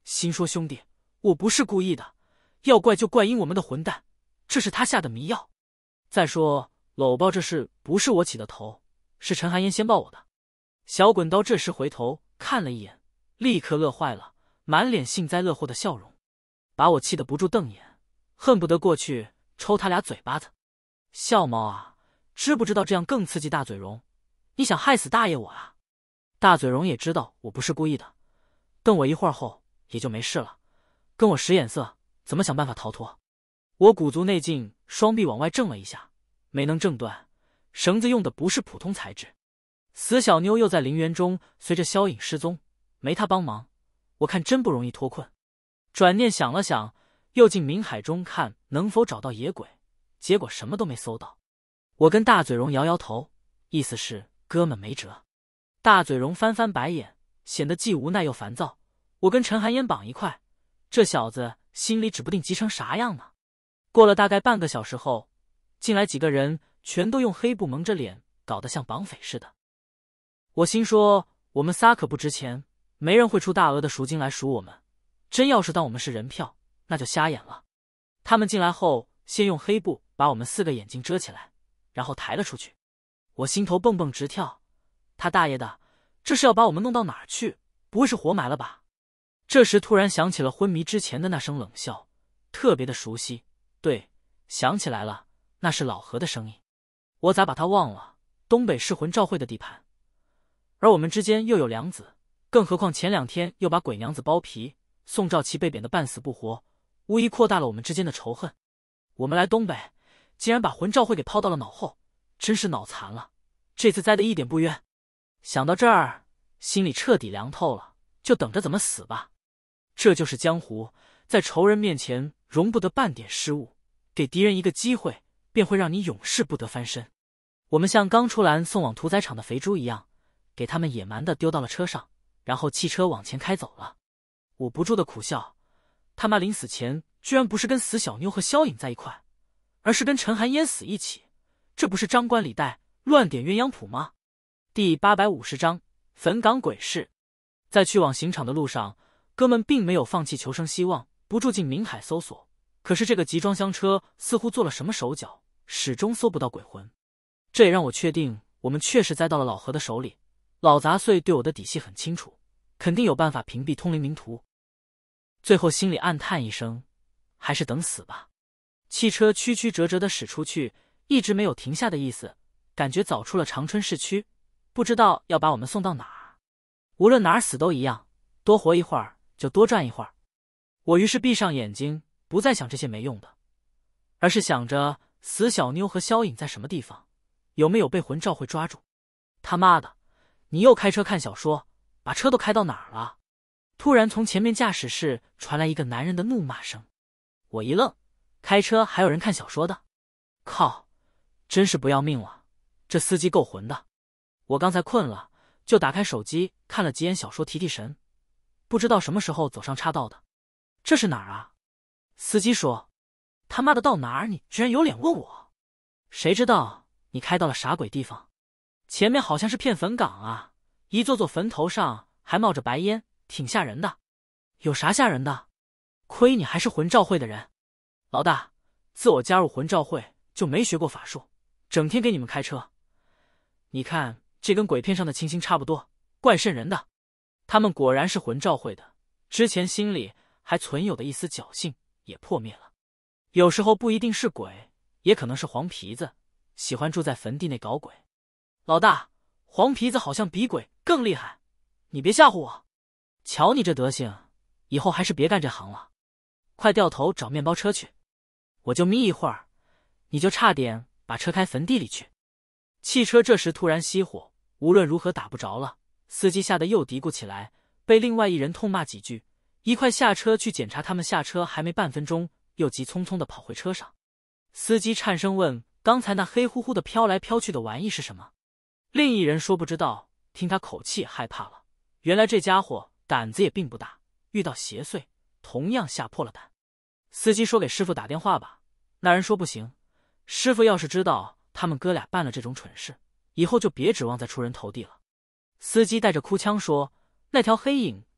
心说兄弟，我不是故意的，要怪就怪因我们的混蛋，这是他下的迷药。再说搂抱这事不是我起的头，是陈寒烟先抱我的。小滚刀这时回头看了一眼，立刻乐坏了，满脸幸灾乐祸的笑容，把我气得不住瞪眼，恨不得过去抽他俩嘴巴子。笑猫啊，知不知道这样更刺激大嘴荣？你想害死大爷我啊？大嘴荣也知道我不是故意的，瞪我一会儿后也就没事了，跟我使眼色，怎么想办法逃脱。我鼓足内劲，双臂往外挣了一下，没能挣断，绳子用的不是普通材质。死小妞又在陵园中随着萧颖失踪，没他帮忙，我看真不容易脱困。转念想了想，又进冥海中看能否找到野鬼，结果什么都没搜到。我跟大嘴荣摇摇头，意思是哥们没辙。大嘴荣翻翻白眼，显得既无奈又烦躁。我跟陈寒烟绑一块，这小子心里指不定急成啥样呢。过了大概半个小时后，进来几个人，全都用黑布蒙着脸，搞得像绑匪似的。我心说，我们仨可不值钱，没人会出大额的赎金来赎我们，真要是当我们是人票，那就瞎眼了。他们进来后，先用黑布把我们四个眼睛遮起来，然后抬了出去。我心头蹦蹦直跳，他大爷的，这是要把我们弄到哪儿去？不会是活埋了吧？这时突然想起了昏迷之前的那声冷笑，特别的熟悉。对，想起来了，那是老何的声音。我咋把他忘了？东北是魂召会的地盘，而我们之间又有梁子，更何况前两天又把鬼娘子剥皮，宋兆奇被贬得半死不活，无疑扩大了我们之间的仇恨。我们来东北，竟然把魂召会给抛到了脑后，真是脑残了，这次栽得一点不冤。想到这儿，心里彻底凉透了，就等着怎么死吧。这就是江湖，在仇人面前容不得半点失误，给敌人一个机会，便会让你永世不得翻身。我们像刚出栏送往屠宰场的肥猪一样，给他们野蛮地丢到了车上，然后汽车往前开走了。我不住的苦笑，他妈临死前居然不是跟死小妞和萧颖在一块，而是跟陈寒烟死一起，这不是张冠李戴乱点鸳鸯谱吗？第八百五十章坟岗鬼事。在去往刑场的路上，哥们并没有放弃求生希望，不住进冥海搜索。可是这个集装箱车似乎做了什么手脚，始终搜不到鬼魂。这也让我确定我们确实栽到了老何的手里。老杂碎对我的底细很清楚，肯定有办法屏蔽通灵名图。最后心里暗叹一声，还是等死吧。汽车曲曲折折地驶出去，一直没有停下的意思，感觉早出了长春市区，不知道要把我们送到哪儿。无论哪儿死都一样，多活一会儿就多赚一会儿。我于是闭上眼睛，不再想这些没用的，而是想着死小妞和萧颖在什么地方，有没有被魂召会抓住。他妈的，你又开车看小说，把车都开到哪儿了？突然从前面驾驶室传来一个男人的怒骂声。我一愣，开车还有人看小说的？靠，真是不要命了，这司机够混的。我刚才困了，就打开手机看了几眼小说提提神，不知道什么时候走上岔道的。这是哪儿啊？司机说，他妈的到哪儿你居然有脸问我？谁知道你开到了啥鬼地方？前面好像是片坟岗啊，一座座坟头上还冒着白烟，挺吓人的。有啥吓人的？亏你还是魂召会的人。老大，自我加入魂召会就没学过法术，整天给你们开车。你看这跟鬼片上的情形差不多，怪瘆人的。他们果然是魂召会的，之前心里还存有的一丝侥幸也破灭了。有时候不一定是鬼，也可能是黄皮子，喜欢住在坟地内搞鬼。老大，黄皮子好像比鬼更厉害，你别吓唬我。瞧你这德行，以后还是别干这行了，快掉头找面包车去。我就眯一会儿，你就差点把车开坟地里去。汽车这时突然熄火，无论如何打不着了，司机吓得又嘀咕起来，被另外一人痛骂几句，一块下车去检查。他们下车还没半分钟，又急匆匆地跑回车上。司机颤声问，刚才那黑乎乎的飘来飘去的玩意是什么？另一人说不知道，听他口气害怕了，原来这家伙胆子也并不大，遇到邪祟同样吓破了胆。司机说给师傅打电话吧，那人说不行，师傅要是知道他们哥俩办了这种蠢事，以后就别指望再出人头地了。司机带着哭腔说，那条黑影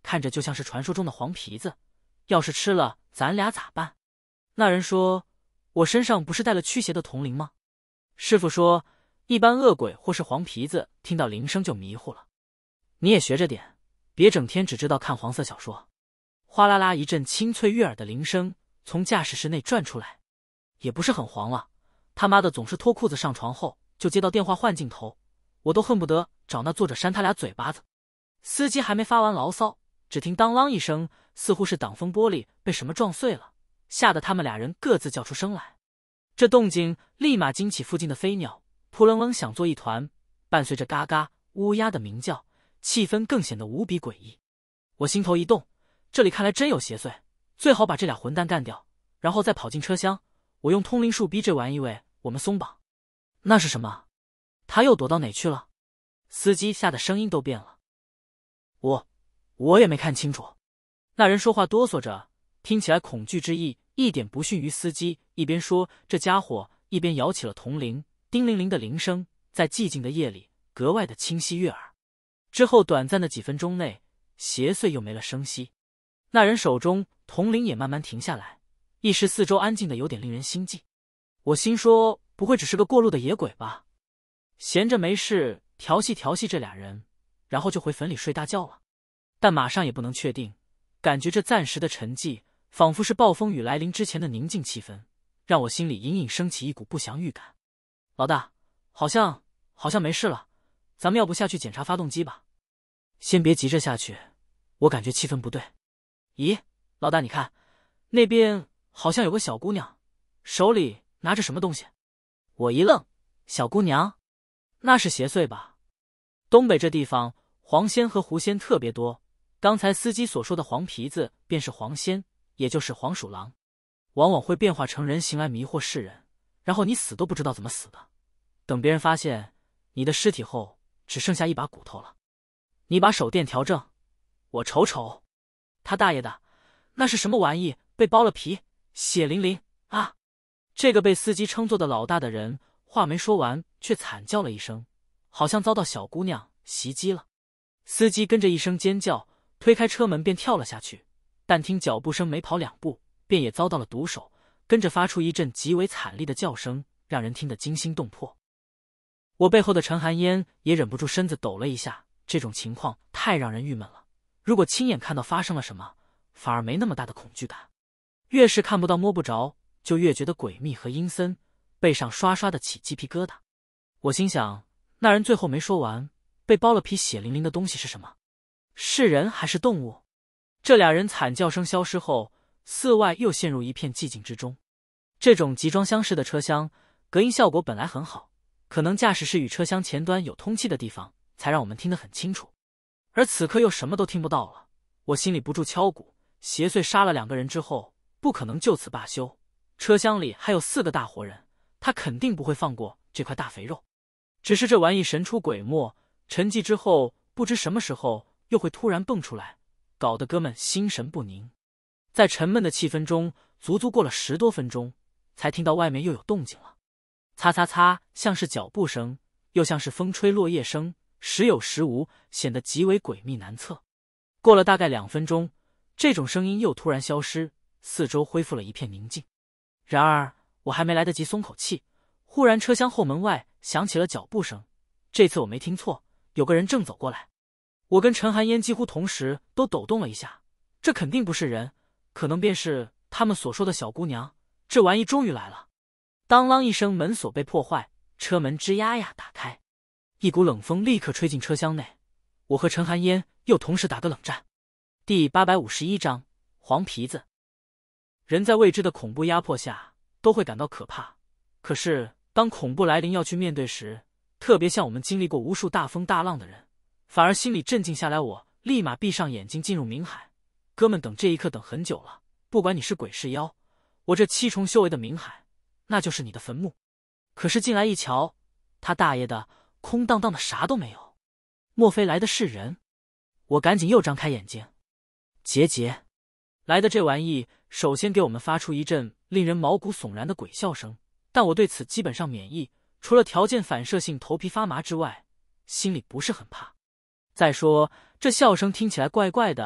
看着就像是传说中的黄皮子，要是吃了，咱俩咋办？那人说：“我身上不是带了驱邪的铜铃吗？”师傅说：“一般恶鬼或是黄皮子听到铃声就迷糊了，你也学着点，别整天只知道看黄色小说。”哗啦啦一阵清脆悦耳的铃声从驾驶室内转出来，也不是很黄了，他妈的总是脱裤子上床后就接到电话换镜头，我都恨不得找那作者扇他俩嘴巴子。司机还没发完牢骚，只听当啷一声，似乎是挡风玻璃被什么撞碎了，吓得他们俩人各自叫出声来。这动静立马惊起附近的飞鸟，扑棱棱响作一团，伴随着嘎嘎乌鸦的鸣叫，气氛更显得无比诡异。我心头一动，这里看来真有邪祟，最好把这俩混蛋干掉，然后再跑进车厢。我用通灵术逼这玩意为我们松绑。那是什么？他又躲到哪去了？司机吓得声音都变了。我我也没看清楚。那人说话哆嗦着，听起来恐惧之意一点不逊于司机，一边说这家伙一边摇起了铜铃，叮铃铃的铃声在寂静的夜里格外的清晰悦耳。之后短暂的几分钟内，邪祟又没了声息，那人手中铜铃也慢慢停下来，一时四周安静的有点令人心悸。我心说，不会只是个过路的野鬼吧？闲着没事调戏调戏这俩人，然后就回坟里睡大觉了。但马上也不能确定，感觉这暂时的沉寂仿佛是暴风雨来临之前的宁静气氛，让我心里隐隐升起一股不祥预感。老大，好像好像没事了，咱们要不下去检查发动机吧？先别急着下去，我感觉气氛不对。咦，老大你看，那边好像有个小姑娘，手里拿着什么东西。我一愣，小姑娘？那是邪祟吧？东北这地方黄仙和狐仙特别多，刚才司机所说的黄皮子便是黄仙，也就是黄鼠狼，往往会变化成人形来迷惑世人，然后你死都不知道怎么死的，等别人发现你的尸体后只剩下一把骨头了。你把手电调正，我瞅瞅。他大爷的，那是什么玩意？被剥了皮，血淋淋啊！这个被司机称作的老大的人话没说完，却惨叫了一声，好像遭到小姑娘袭击了。司机跟着一声尖叫，推开车门便跳了下去，但听脚步声没跑两步，便也遭到了毒手，跟着发出一阵极为惨厉的叫声，让人听得惊心动魄。我背后的陈寒烟也忍不住身子抖了一下，这种情况太让人郁闷了，如果亲眼看到发生了什么，反而没那么大的恐惧感。越是看不到摸不着，就越觉得诡秘和阴森，背上刷刷的起鸡皮疙瘩。我心想，那人最后没说完，被剥了皮血淋淋的东西是什么？是人还是动物？这俩人惨叫声消失后，寺外又陷入一片寂静之中。这种集装箱式的车厢隔音效果本来很好，可能驾驶室与车厢前端有通气的地方，才让我们听得很清楚，而此刻又什么都听不到了。我心里不住敲鼓，邪祟杀了两个人之后，不可能就此罢休，车厢里还有四个大活人，他肯定不会放过这块大肥肉。只是这玩意神出鬼没，沉寂之后不知什么时候又会突然蹦出来，搞得哥们心神不宁。在沉闷的气氛中，足足过了十多分钟，才听到外面又有动静了。擦擦擦，像是脚步声，又像是风吹落叶声，时有时无，显得极为诡秘难测。过了大概两分钟，这种声音又突然消失，四周恢复了一片宁静。然而我还没来得及松口气，忽然车厢后门外响起了脚步声，这次我没听错，有个人正走过来。我跟陈寒烟几乎同时都抖动了一下，这肯定不是人，可能便是他们所说的小姑娘，这玩意终于来了。当啷一声，门锁被破坏，车门吱呀呀打开，一股冷风立刻吹进车厢内，我和陈寒烟又同时打个冷战。第八百五十一章黄皮子。人在未知的恐怖压迫下都会感到可怕，可是当恐怖来临要去面对时，特别像我们经历过无数大风大浪的人，反而心里镇静下来。我立马闭上眼睛进入冥海。哥们，等这一刻等很久了，不管你是鬼是妖，我这七重修为的冥海那就是你的坟墓。可是进来一瞧，他大爷的，空荡荡的，啥都没有。莫非来的是人？我赶紧又张开眼睛。结结来的这玩意首先给我们发出一阵令人毛骨悚然的鬼笑声，但我对此基本上免疫，除了条件反射性头皮发麻之外，心里不是很怕。再说这笑声听起来怪怪的，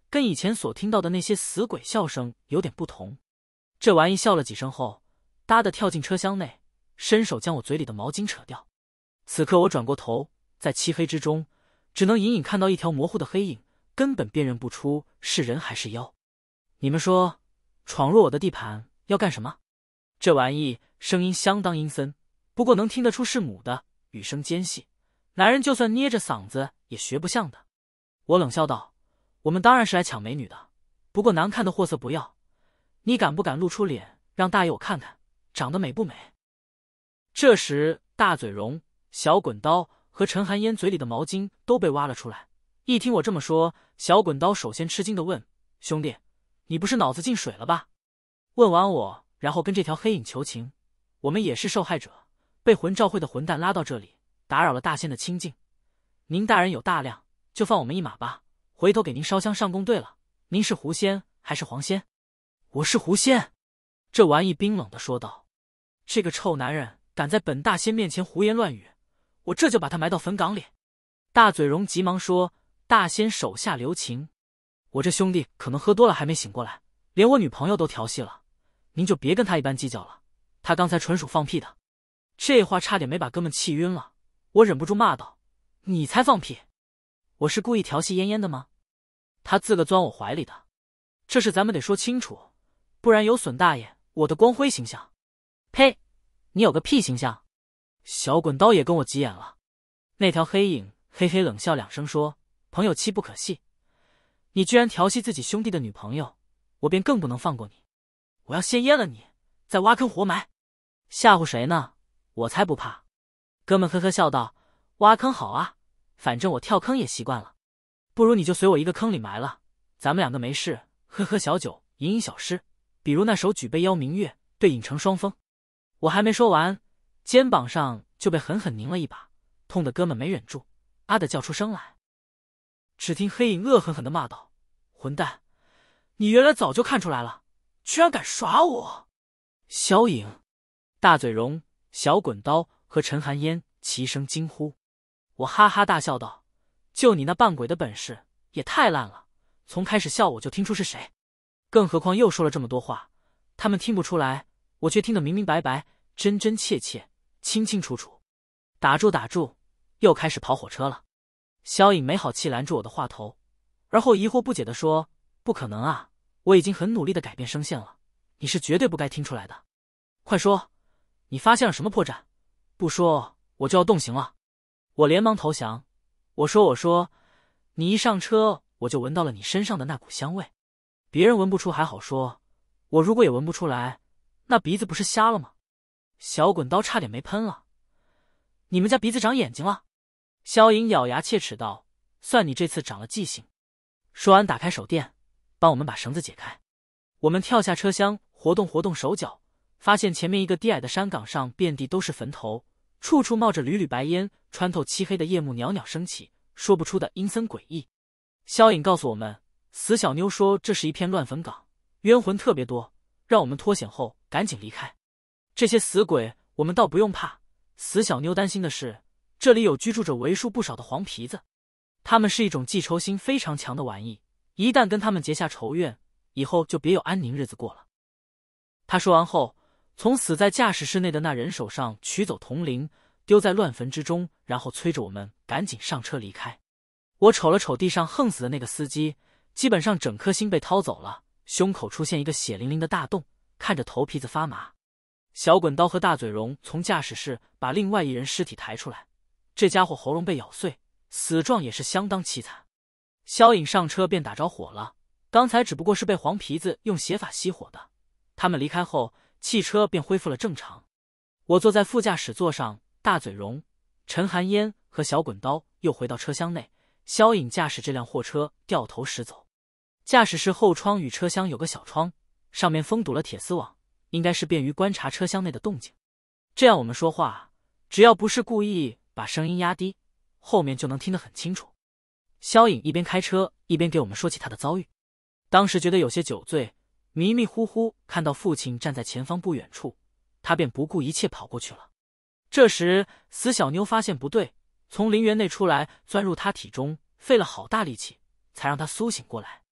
跟以前所听到的那些死鬼笑声有点不同。这玩意笑了几声后，哒的跳进车厢内，伸手将我嘴里的毛巾扯掉。此刻我转过头，在漆黑之中，只能隐隐看到一条模糊的黑影，根本辨认不出是人还是妖。你们说，闯入我的地盘要干什么？这玩意声音相当阴森，不过能听得出是母的，语声尖细，男人就算捏着嗓子也学不像的。我冷笑道：我们当然是来抢美女的，不过难看的货色不要。你敢不敢露出脸，让大爷我看看长得美不美？这时大嘴荣、小滚刀和陈寒烟嘴里的毛巾都被挖了出来。一听我这么说，小滚刀首先吃惊地问：兄弟，你不是脑子进水了吧？问完我，然后跟这条黑影求情：我们也是受害者，被魂召会的混蛋拉到这里，打扰了大仙的清静。您大人有大量，就放我们一马吧，回头给您烧香上供。对了，您是狐仙还是黄仙？我是狐仙。这玩意冰冷地说道。这个臭男人敢在本大仙面前胡言乱语，我这就把他埋到坟岗里。大嘴荣急忙说：大仙手下留情，我这兄弟可能喝多了还没醒过来，连我女朋友都调戏了，您就别跟他一般计较了，他刚才纯属放屁的。这话差点没把哥们气晕了，我忍不住骂道：你才放屁，我是故意调戏嫣嫣的吗？他自个钻我怀里的，这事咱们得说清楚，不然有损大爷我的光辉形象。呸，你有个屁形象！小滚刀也跟我急眼了。那条黑影嘿嘿冷笑两声说：朋友妻不可戏，你居然调戏自己兄弟的女朋友，我便更不能放过你，我要先阉了你，再挖坑活埋。吓唬谁呢？我才不怕。哥们呵呵笑道：挖坑好啊，反正我跳坑也习惯了，不如你就随我一个坑里埋了，咱们两个没事，喝喝小酒，吟吟小诗，比如那首举杯邀明月，对影成双峰。我还没说完，肩膀上就被狠狠拧了一把，痛得哥们没忍住，啊的叫出声来。只听黑影恶狠狠地骂道：混蛋，你原来早就看出来了，居然敢耍我！萧影、大嘴荣、小滚刀和陈寒烟齐声惊呼。我哈哈大笑道：就你那扮鬼的本事也太烂了，从开始笑我就听出是谁，更何况又说了这么多话，他们听不出来，我却听得明明白白，真真切切，清清楚楚。打住打住，又开始跑火车了。萧影没好气拦住我的话头，而后疑惑不解地说：不可能啊，我已经很努力地改变声线了，你是绝对不该听出来的。快说，你发现了什么破绽？不说我就要动刑了。我连忙投降，我说我说，你一上车我就闻到了你身上的那股香味，别人闻不出还好说，我如果也闻不出来，那鼻子不是瞎了吗？小滚刀差点没喷了。你们家鼻子长眼睛了？萧影咬牙切齿道：算你这次长了记性。说完打开手电，帮我们把绳子解开。我们跳下车厢，活动活动手脚，发现前面一个低矮的山岗上遍地都是坟头，处处冒着缕缕白烟，穿透漆黑的夜幕袅袅升起，说不出的阴森诡异。萧影告诉我们，死小妞说这是一片乱坟岗，冤魂特别多，让我们脱险后赶紧离开。这些死鬼我们倒不用怕，死小妞担心的是这里有居住着为数不少的黄皮子，他们是一种记仇心非常强的玩意，一旦跟他们结下仇怨，以后就别有安宁日子过了。他说完后，从死在驾驶室内的那人手上取走铜铃，丢在乱坟之中，然后催着我们赶紧上车离开。我瞅了瞅地上横死的那个司机，基本上整颗心被掏走了，胸口出现一个血淋淋的大洞，看着头皮子发麻。小滚刀和大嘴荣从驾驶室把另外一人尸体抬出来，这家伙喉咙被咬碎，死状也是相当凄惨。萧影上车便打着火了，刚才只不过是被黄皮子用邪法熄火的。他们离开后，汽车便恢复了正常。我坐在副驾驶座上，大嘴荣、陈寒烟和小滚刀又回到车厢内，萧影驾驶这辆货车掉头驶走。驾驶室后窗与车厢有个小窗，上面封堵了铁丝网，应该是便于观察车厢内的动静。这样我们说话，只要不是故意把声音压低，后面就能听得很清楚。萧影一边开车一边给我们说起他的遭遇。当时觉得有些酒醉，迷迷糊糊看到父亲站在前方不远处，他便不顾一切跑过去了。这时死小妞发现不对，从陵园内出来，钻入他体中，费了好大力气才让他苏醒过来。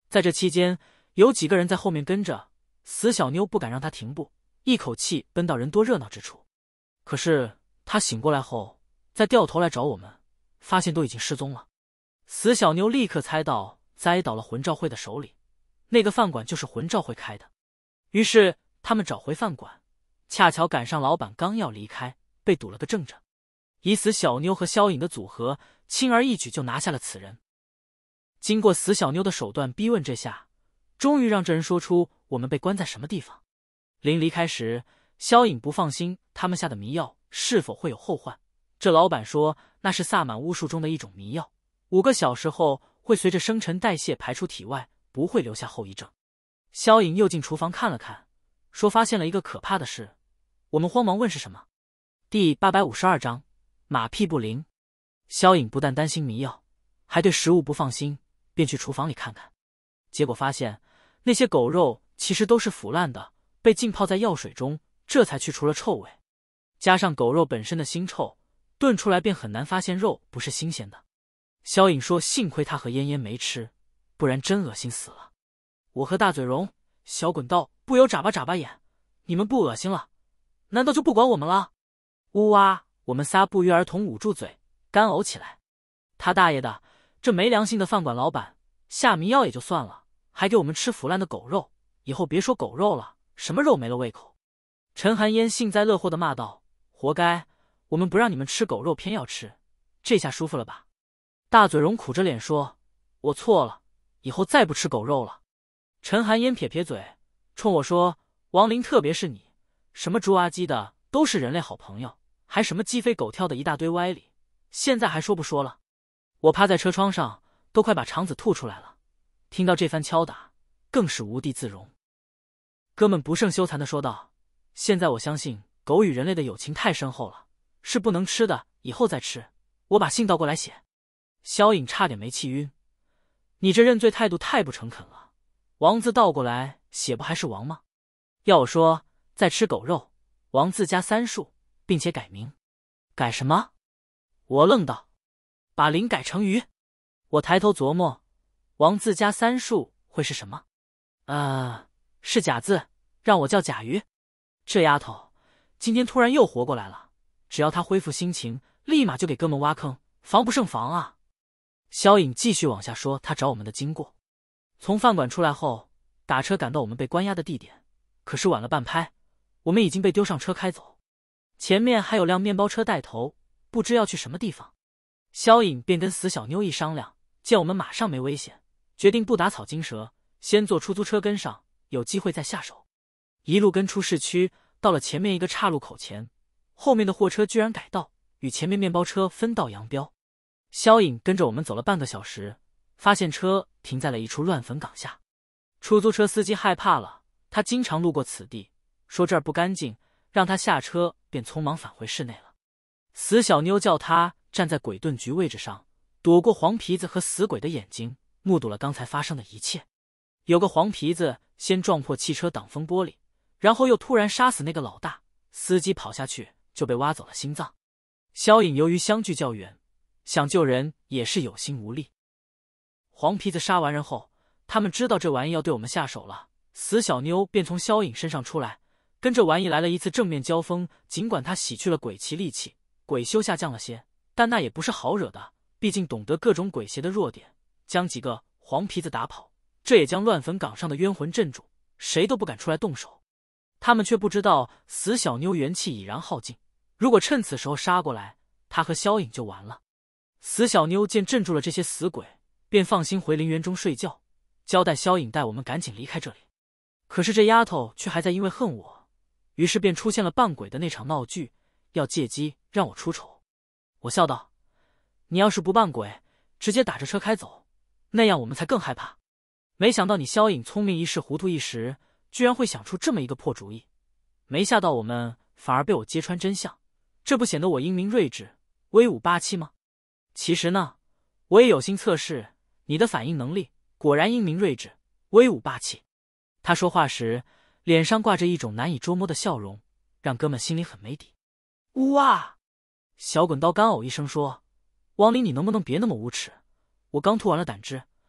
在这期间，有几个人在后面跟着，死小妞不敢让他停步，一口气奔到人多热闹之处。可是他醒过来后，再掉头来找我们，发现都已经失踪了。死小妞立刻猜到栽倒了魂照会的手里，那个饭馆就是魂照会开的。于是他们找回饭馆，恰巧赶上老板刚要离开，被堵了个正着。以死小妞和萧颖的组合，轻而易举就拿下了此人。经过死小妞的手段逼问这下，终于让这人说出我们被关在什么地方。临离开时，萧颖不放心他们下的迷药是否会有后患。这老板说那是萨满巫术中的一种迷药，五个小时后会随着生成代谢排出体外，不会留下后遗症。萧颖又进厨房看了看，说发现了一个可怕的事。我们慌忙问是什么。第八百五十二章马屁不灵。萧颖不但担心迷药，还对食物不放心，便去厨房里看看。结果发现那些狗肉其实都是腐烂的，被浸泡在药水中，这才去除了臭味。加上狗肉本身的腥臭，炖出来便很难发现肉不是新鲜的。萧颖说幸亏他和嫣嫣没吃，不然真恶心死了。我和大嘴荣、小滚道不由眨巴眨巴眼，你们不恶心了，难道就不管我们了？呜哇！我们仨不约而同捂住嘴，干呕起来。他大爷的，这没良心的饭馆老板，下迷药也就算了，还给我们吃腐烂的狗肉，以后别说狗肉了，什么肉没了胃口。陈寒烟幸灾乐祸地骂道：活该，我们不让你们吃狗肉偏要吃，这下舒服了吧？大嘴荣苦着脸说：我错了，以后再不吃狗肉了。陈寒烟撇撇嘴，冲我说：王林，特别是你，什么猪啊鸡的都是人类好朋友，还什么鸡飞狗跳的一大堆歪理，现在还说不说了？我趴在车窗上，都快把肠子吐出来了。听到这番敲打，更是无地自容。哥们不胜羞惭地说道：现在我相信狗与人类的友情太深厚了，是不能吃的，以后再吃。我把信倒过来写。萧颖差点没气晕，你这认罪态度太不诚恳了，王字倒过来写不还是王吗？要我说，再吃狗肉，王字加三竖，并且改名。改什么？我愣道。把林改成鱼。我抬头琢磨，王字加三竖会是什么？呃，是甲字，让我叫甲鱼。这丫头今天突然又活过来了，只要她恢复心情，立马就给哥们挖坑，防不胜防啊。萧颖继续往下说他找我们的经过。从饭馆出来后，打车赶到我们被关押的地点，可是晚了半拍，我们已经被丢上车开走。前面还有辆面包车带头，不知要去什么地方。萧颖便跟死小妞一商量，见我们马上没危险，决定不打草惊蛇，先坐出租车跟上，有机会再下手。一路跟出市区，到了前面一个岔路口前，后面的货车居然改道，与前面面包车分道扬镳。萧颖跟着我们走了半个小时，发现车停在了一处乱坟岗下。出租车司机害怕了，他经常路过此地，说这儿不干净，让他下车，便匆忙返回室内了。死小妞叫他站在鬼盾局位置上，躲过黄皮子和死鬼的眼睛，目睹了刚才发生的一切。有个黄皮子先撞破汽车挡风玻璃，然后又突然杀死那个老大，司机跑下去就被挖走了心脏。萧颖由于相距较远，想救人也是有心无力。黄皮子杀完人后，他们知道这玩意要对我们下手了，死小妞便从萧颖身上出来，跟这玩意来了一次正面交锋。尽管他洗去了鬼气戾气，鬼修下降了些，但那也不是好惹的，毕竟懂得各种鬼邪的弱点，将几个黄皮子打跑，这也将乱坟岗上的冤魂镇住，谁都不敢出来动手。他们却不知道死小妞元气已然耗尽，如果趁此时候杀过来，他和萧颖就完了。死小妞见镇住了这些死鬼，便放心回陵园中睡觉，交代萧颖带我们赶紧离开这里。可是这丫头却还在因为恨我，于是便出现了扮鬼的那场闹剧，要借机让我出丑。我笑道：你要是不扮鬼，直接打着车开走，那样我们才更害怕。没想到你萧颖聪明一时糊涂一时，居然会想出这么一个破主意，没吓到我们，反而被我揭穿真相，这不显得我英明睿智、威武霸气吗？其实呢，我也有心测试你的反应能力，果然英明睿智、威武霸气。他说话时脸上挂着一种难以捉摸的笑容，让哥们心里很没底。呜哇！小滚刀干呕一声说：王林，你能不能别那么无耻？我刚吐完了胆汁，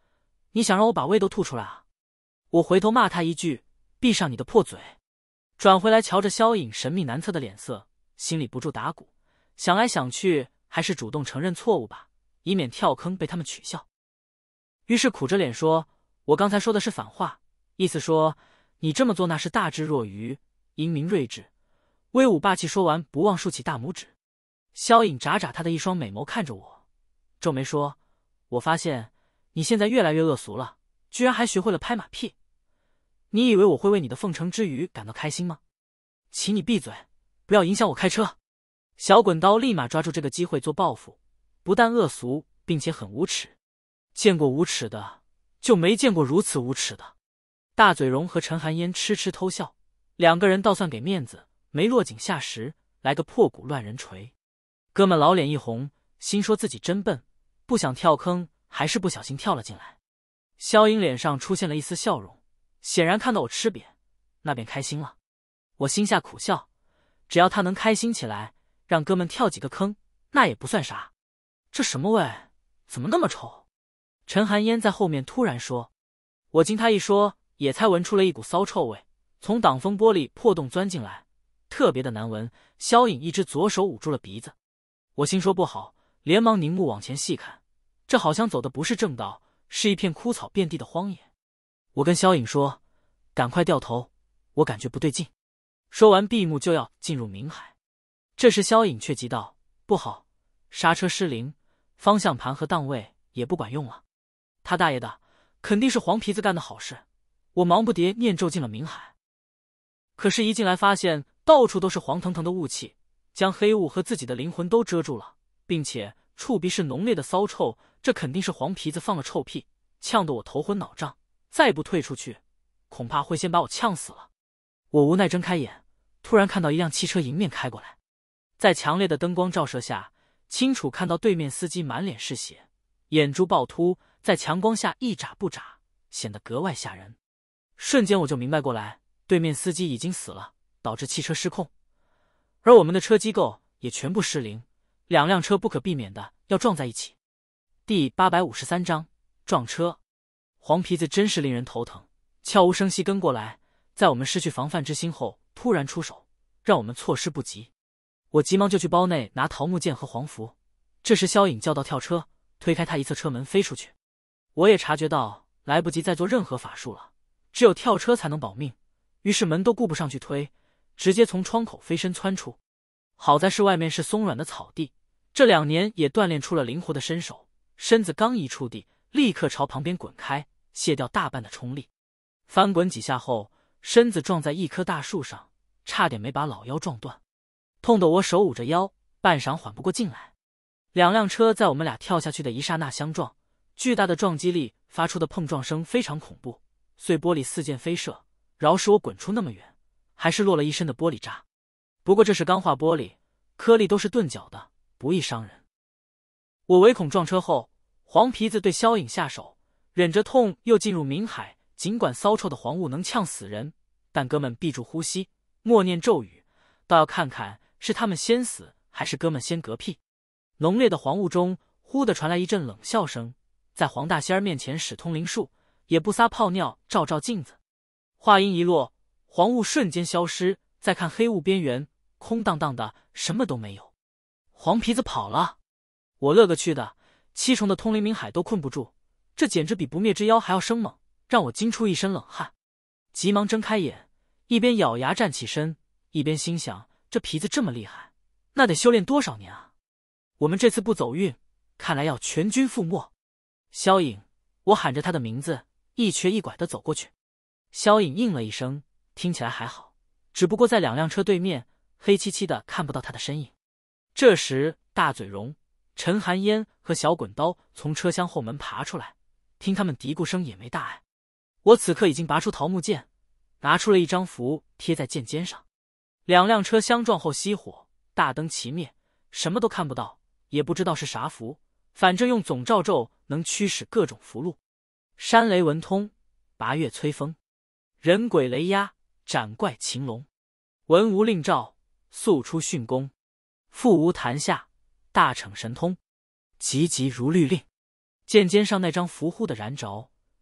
你想让我把胃都吐出来啊？我回头骂他一句，闭上你的破嘴。转回来瞧着萧颖神秘难测的脸色，心里不住打鼓，想来想去还是主动承认错误吧，以免跳坑被他们取笑。于是苦着脸说，我刚才说的是反话，意思说你这么做那是大智若愚，英明睿智，威武霸气。说完不忘竖起大拇指。萧颖眨眨他的一双美眸看着我，皱眉说，我发现你现在越来越恶俗了，居然还学会了拍马屁。你以为我会为你的奉承之语感到开心吗？请你闭嘴，不要影响我开车。小滚刀立马抓住这个机会做报复，不但恶俗，并且很无耻。见过无耻的，就没见过如此无耻的。大嘴荣和陈寒烟痴痴偷笑，两个人倒算给面子，没落井下石，来个破鼓乱人锤。哥们老脸一红，心说自己真笨，不想跳坑，还是不小心跳了进来。萧颖脸上出现了一丝笑容，显然看到我吃瘪，那便开心了。我心下苦笑，只要他能开心起来，让哥们跳几个坑，那也不算啥。这什么味？怎么那么臭？陈寒烟在后面突然说。我经他一说，也才闻出了一股骚臭味，从挡风玻璃破洞钻进来，特别的难闻。萧颖一只左手捂住了鼻子，我心说不好，连忙凝目往前细看，这好像走的不是正道，是一片枯草遍地的荒野。我跟萧颖说，赶快掉头，我感觉不对劲。说完闭目就要进入冥海。这时萧颖却急道，不好，刹车失灵，方向盘和档位也不管用了。他大爷的，肯定是黄皮子干的好事。我忙不迭念咒进了冥海，可是一进来发现到处都是黄腾腾的雾气，将黑雾和自己的灵魂都遮住了，并且触鼻是浓烈的骚臭，这肯定是黄皮子放了臭屁，呛得我头昏脑胀，再不退出去，恐怕会先把我呛死了。我无奈睁开眼，突然看到一辆汽车迎面开过来，在强烈的灯光照射下，清楚看到对面司机满脸是血，眼珠暴突，在强光下一眨不眨，显得格外吓人。瞬间我就明白过来，对面司机已经死了，导致汽车失控，而我们的车机构也全部失灵，两辆车不可避免的要撞在一起。第八百五十三章撞车。黄皮子真是令人头疼，悄无声息跟过来，在我们失去防范之心后突然出手，让我们措施不及。我急忙就去包内拿桃木剑和黄符。这时萧颖叫到跳车，推开他一侧车门飞出去。我也察觉到来不及再做任何法术了，只有跳车才能保命，于是门都顾不上去推，直接从窗口飞身窜出。好在是外面是松软的草地，这两年也锻炼出了灵活的身手，身子刚一触地，立刻朝旁边滚开，卸掉大半的冲力。翻滚几下后，身子撞在一棵大树上，差点没把老腰撞断，痛得我手捂着腰，半晌缓不过劲来。两辆车在我们俩跳下去的一刹那相撞，巨大的撞击力发出的碰撞声非常恐怖，碎玻璃四溅飞射，饶是我滚出那么远，还是落了一身的玻璃渣。不过这是钢化玻璃，颗粒都是钝角的，不易伤人。我唯恐撞车后黄皮子对萧颖下手，忍着痛又进入冥海。尽管骚臭的黄雾能呛死人，但哥们闭住呼吸，默念咒语，倒要看看是他们先死还是哥们先嗝屁。浓烈的黄雾中忽地传来一阵冷笑声，在黄大仙儿面前使通灵术，也不撒泡尿照照镜子。话音一落，黄雾瞬间消失，再看黑雾边缘空荡荡的，什么都没有。黄皮子跑了，我乐个去的，七重的通灵冥海都困不住，这简直比不灭之妖还要生猛，让我惊出一身冷汗。急忙睁开眼，一边咬牙站起身，一边心想，这皮子这么厉害，那得修炼多少年啊。我们这次不走运，看来要全军覆没。萧颖，我喊着他的名字，一瘸一拐地走过去。萧颖应了一声，听起来还好，只不过在两辆车对面，黑漆漆的看不到他的身影。这时大嘴荣、陈寒烟和小滚刀从车厢后门爬出来，听他们嘀咕声也没大碍。我此刻已经拔出桃木剑，拿出了一张符贴在剑尖上。两辆车相撞后熄火，大灯齐灭，什么都看不到，也不知道是啥符，反正用总照咒能驱使各种符箓。山雷文通，拔月催风，人鬼雷压，斩怪擒龙。文无令诏，速出训功，复无弹下，大逞神通，急急如律令。剑尖上那张符忽的燃着，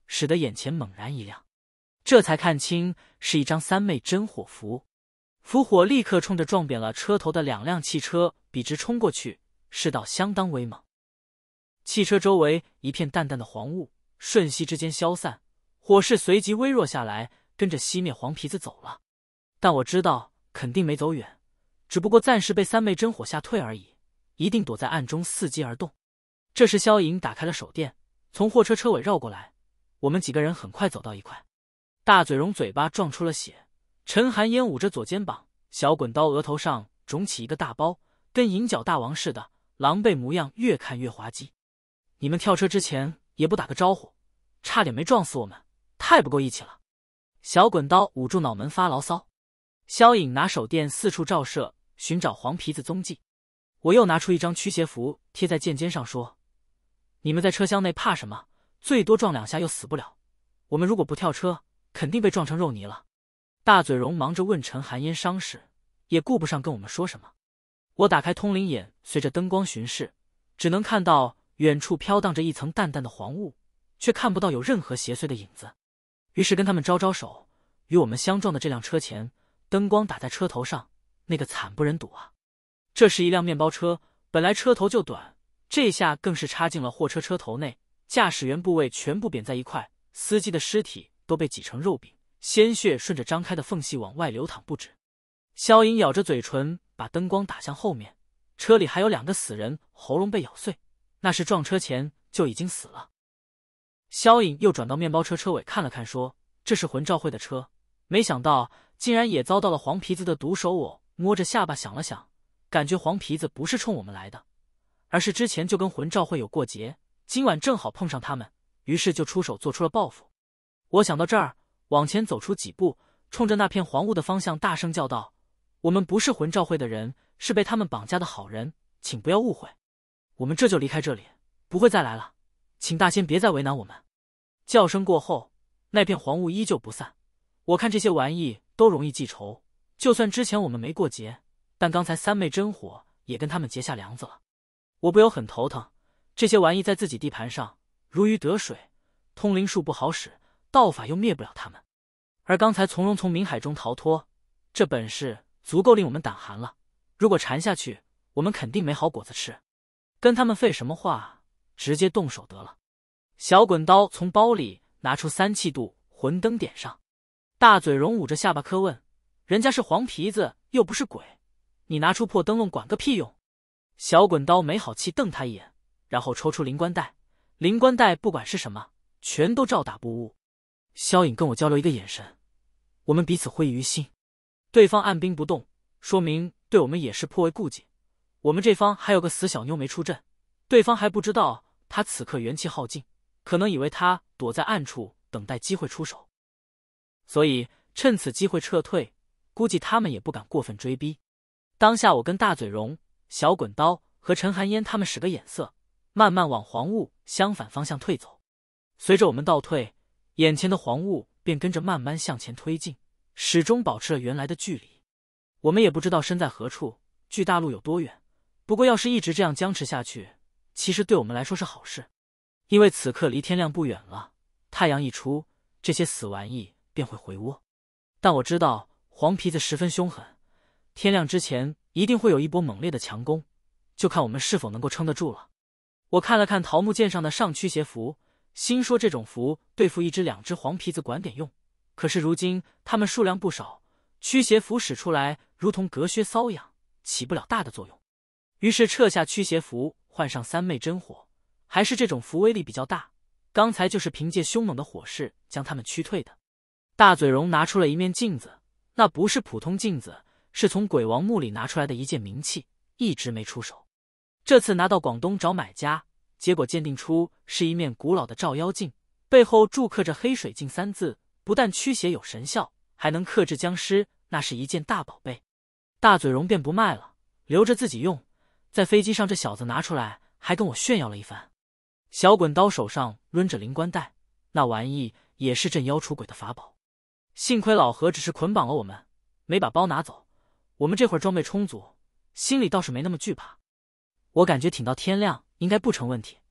使得眼前猛然一亮，这才看清是一张三昧真火符。符火立刻冲着撞扁了车头的两辆汽车笔直冲过去，势道相当威猛。汽车周围一片淡淡的黄雾，瞬息之间消散，火势随即微弱下来，跟着熄灭黄皮子走了。但我知道肯定没走远，只不过暂时被三昧真火吓退而已，一定躲在暗中伺机而动。这时萧颖打开了手电，从货车车尾绕过来，我们几个人很快走到一块。大嘴荣嘴巴撞出了血，陈寒烟捂着左肩膀，小滚刀额头上肿起一个大包，跟银角大王似的，狼狈模样越看越滑稽。你们跳车之前也不打个招呼，差点没撞死我们，太不够义气了。小滚刀捂住脑门发牢骚。萧颖拿手电四处照射，寻找黄皮子踪迹。我又拿出一张驱邪符贴在剑尖上说，你们在车厢内怕什么？最多撞两下又死不了，我们如果不跳车，肯定被撞成肉泥了。大嘴荣忙着问陈寒烟伤势，也顾不上跟我们说什么。我打开通灵眼，随着灯光巡视，只能看到远处飘荡着一层淡淡的黄雾，却看不到有任何邪祟的影子。于是跟他们招招手，与我们相撞的这辆车前，灯光打在车头上，那个惨不忍睹啊！这是一辆面包车，本来车头就短，这下更是插进了货车车头内，驾驶员部位全部扁在一块，司机的尸体都被挤成肉饼，鲜血顺着张开的缝隙往外流淌不止。萧颖咬着嘴唇，把灯光打向后面，车里还有两个死人，喉咙被咬碎，那是撞车前就已经死了。萧颖又转到面包车车尾看了看，说：“这是魂召会的车，没想到竟然也遭到了黄皮子的毒手。”我摸着下巴想了想，感觉黄皮子不是冲我们来的，而是之前就跟魂召会有过节，今晚正好碰上他们，于是就出手做出了报复。我想到这儿，往前走出几步，冲着那片黄雾的方向大声叫道：“我们不是魂召会的人，是被他们绑架的好人，请不要误会。我们这就离开这里，不会再来了，请大仙别再为难我们。”叫声过后，那片黄雾依旧不散。我看这些玩意都容易记仇，就算之前我们没过节，但刚才三昧真火也跟他们结下梁子了。我不由很头疼，这些玩意在自己地盘上如鱼得水，通灵术不好使，道法又灭不了他们。而刚才从容从冥海中逃脱，这本事足够令我们胆寒了。如果缠下去，我们肯定没好果子吃。跟他们废什么话，直接动手得了。小滚刀从包里拿出三气度魂灯点上。大嘴荣捂着下巴磕问：“人家是黄皮子，又不是鬼，你拿出破灯笼管个屁用？”小滚刀没好气瞪他一眼，然后抽出灵棺带，灵棺带不管是什么，全都照打不误。萧颖跟我交流一个眼神，我们彼此会意于心。对方按兵不动，说明对我们也是颇为顾忌。我们这方还有个死小妞没出阵，对方还不知道他此刻元气耗尽，可能以为他躲在暗处等待机会出手，所以趁此机会撤退，估计他们也不敢过分追逼。当下我跟大嘴荣、小滚刀和陈寒烟他们使个眼色，慢慢往黄雾相反方向退走。随着我们倒退，眼前的黄雾便跟着慢慢向前推进，始终保持了原来的距离。我们也不知道身在何处，距大陆有多远，不过要是一直这样僵持下去，其实对我们来说是好事，因为此刻离天亮不远了，太阳一出，这些死玩意便会回窝。但我知道黄皮子十分凶狠，天亮之前一定会有一波猛烈的强攻，就看我们是否能够撑得住了。我看了看桃木剑上的上驱邪符，心说这种符对付一只两只黄皮子管点用，可是如今他们数量不少，驱邪符使出来如同隔靴搔痒，起不了大的作用。于是撤下驱邪符，换上三昧真火，还是这种符威力比较大，刚才就是凭借凶猛的火势将他们驱退的。大嘴荣拿出了一面镜子，那不是普通镜子，是从鬼王墓里拿出来的一件名器，一直没出手。这次拿到广东找买家，结果鉴定出是一面古老的照妖镜，背后铸刻着黑水镜三字，不但驱邪有神效，还能克制僵尸，那是一件大宝贝。大嘴荣便不卖了，留着自己用，在飞机上这小子拿出来还跟我炫耀了一番。小滚刀手上抡着灵棺带，那玩意也是镇妖除鬼的法宝。幸亏老何只是捆绑了我们，没把包拿走，我们这会儿装备充足，心里倒是没那么惧怕。我感觉挺到天亮应该不成问题。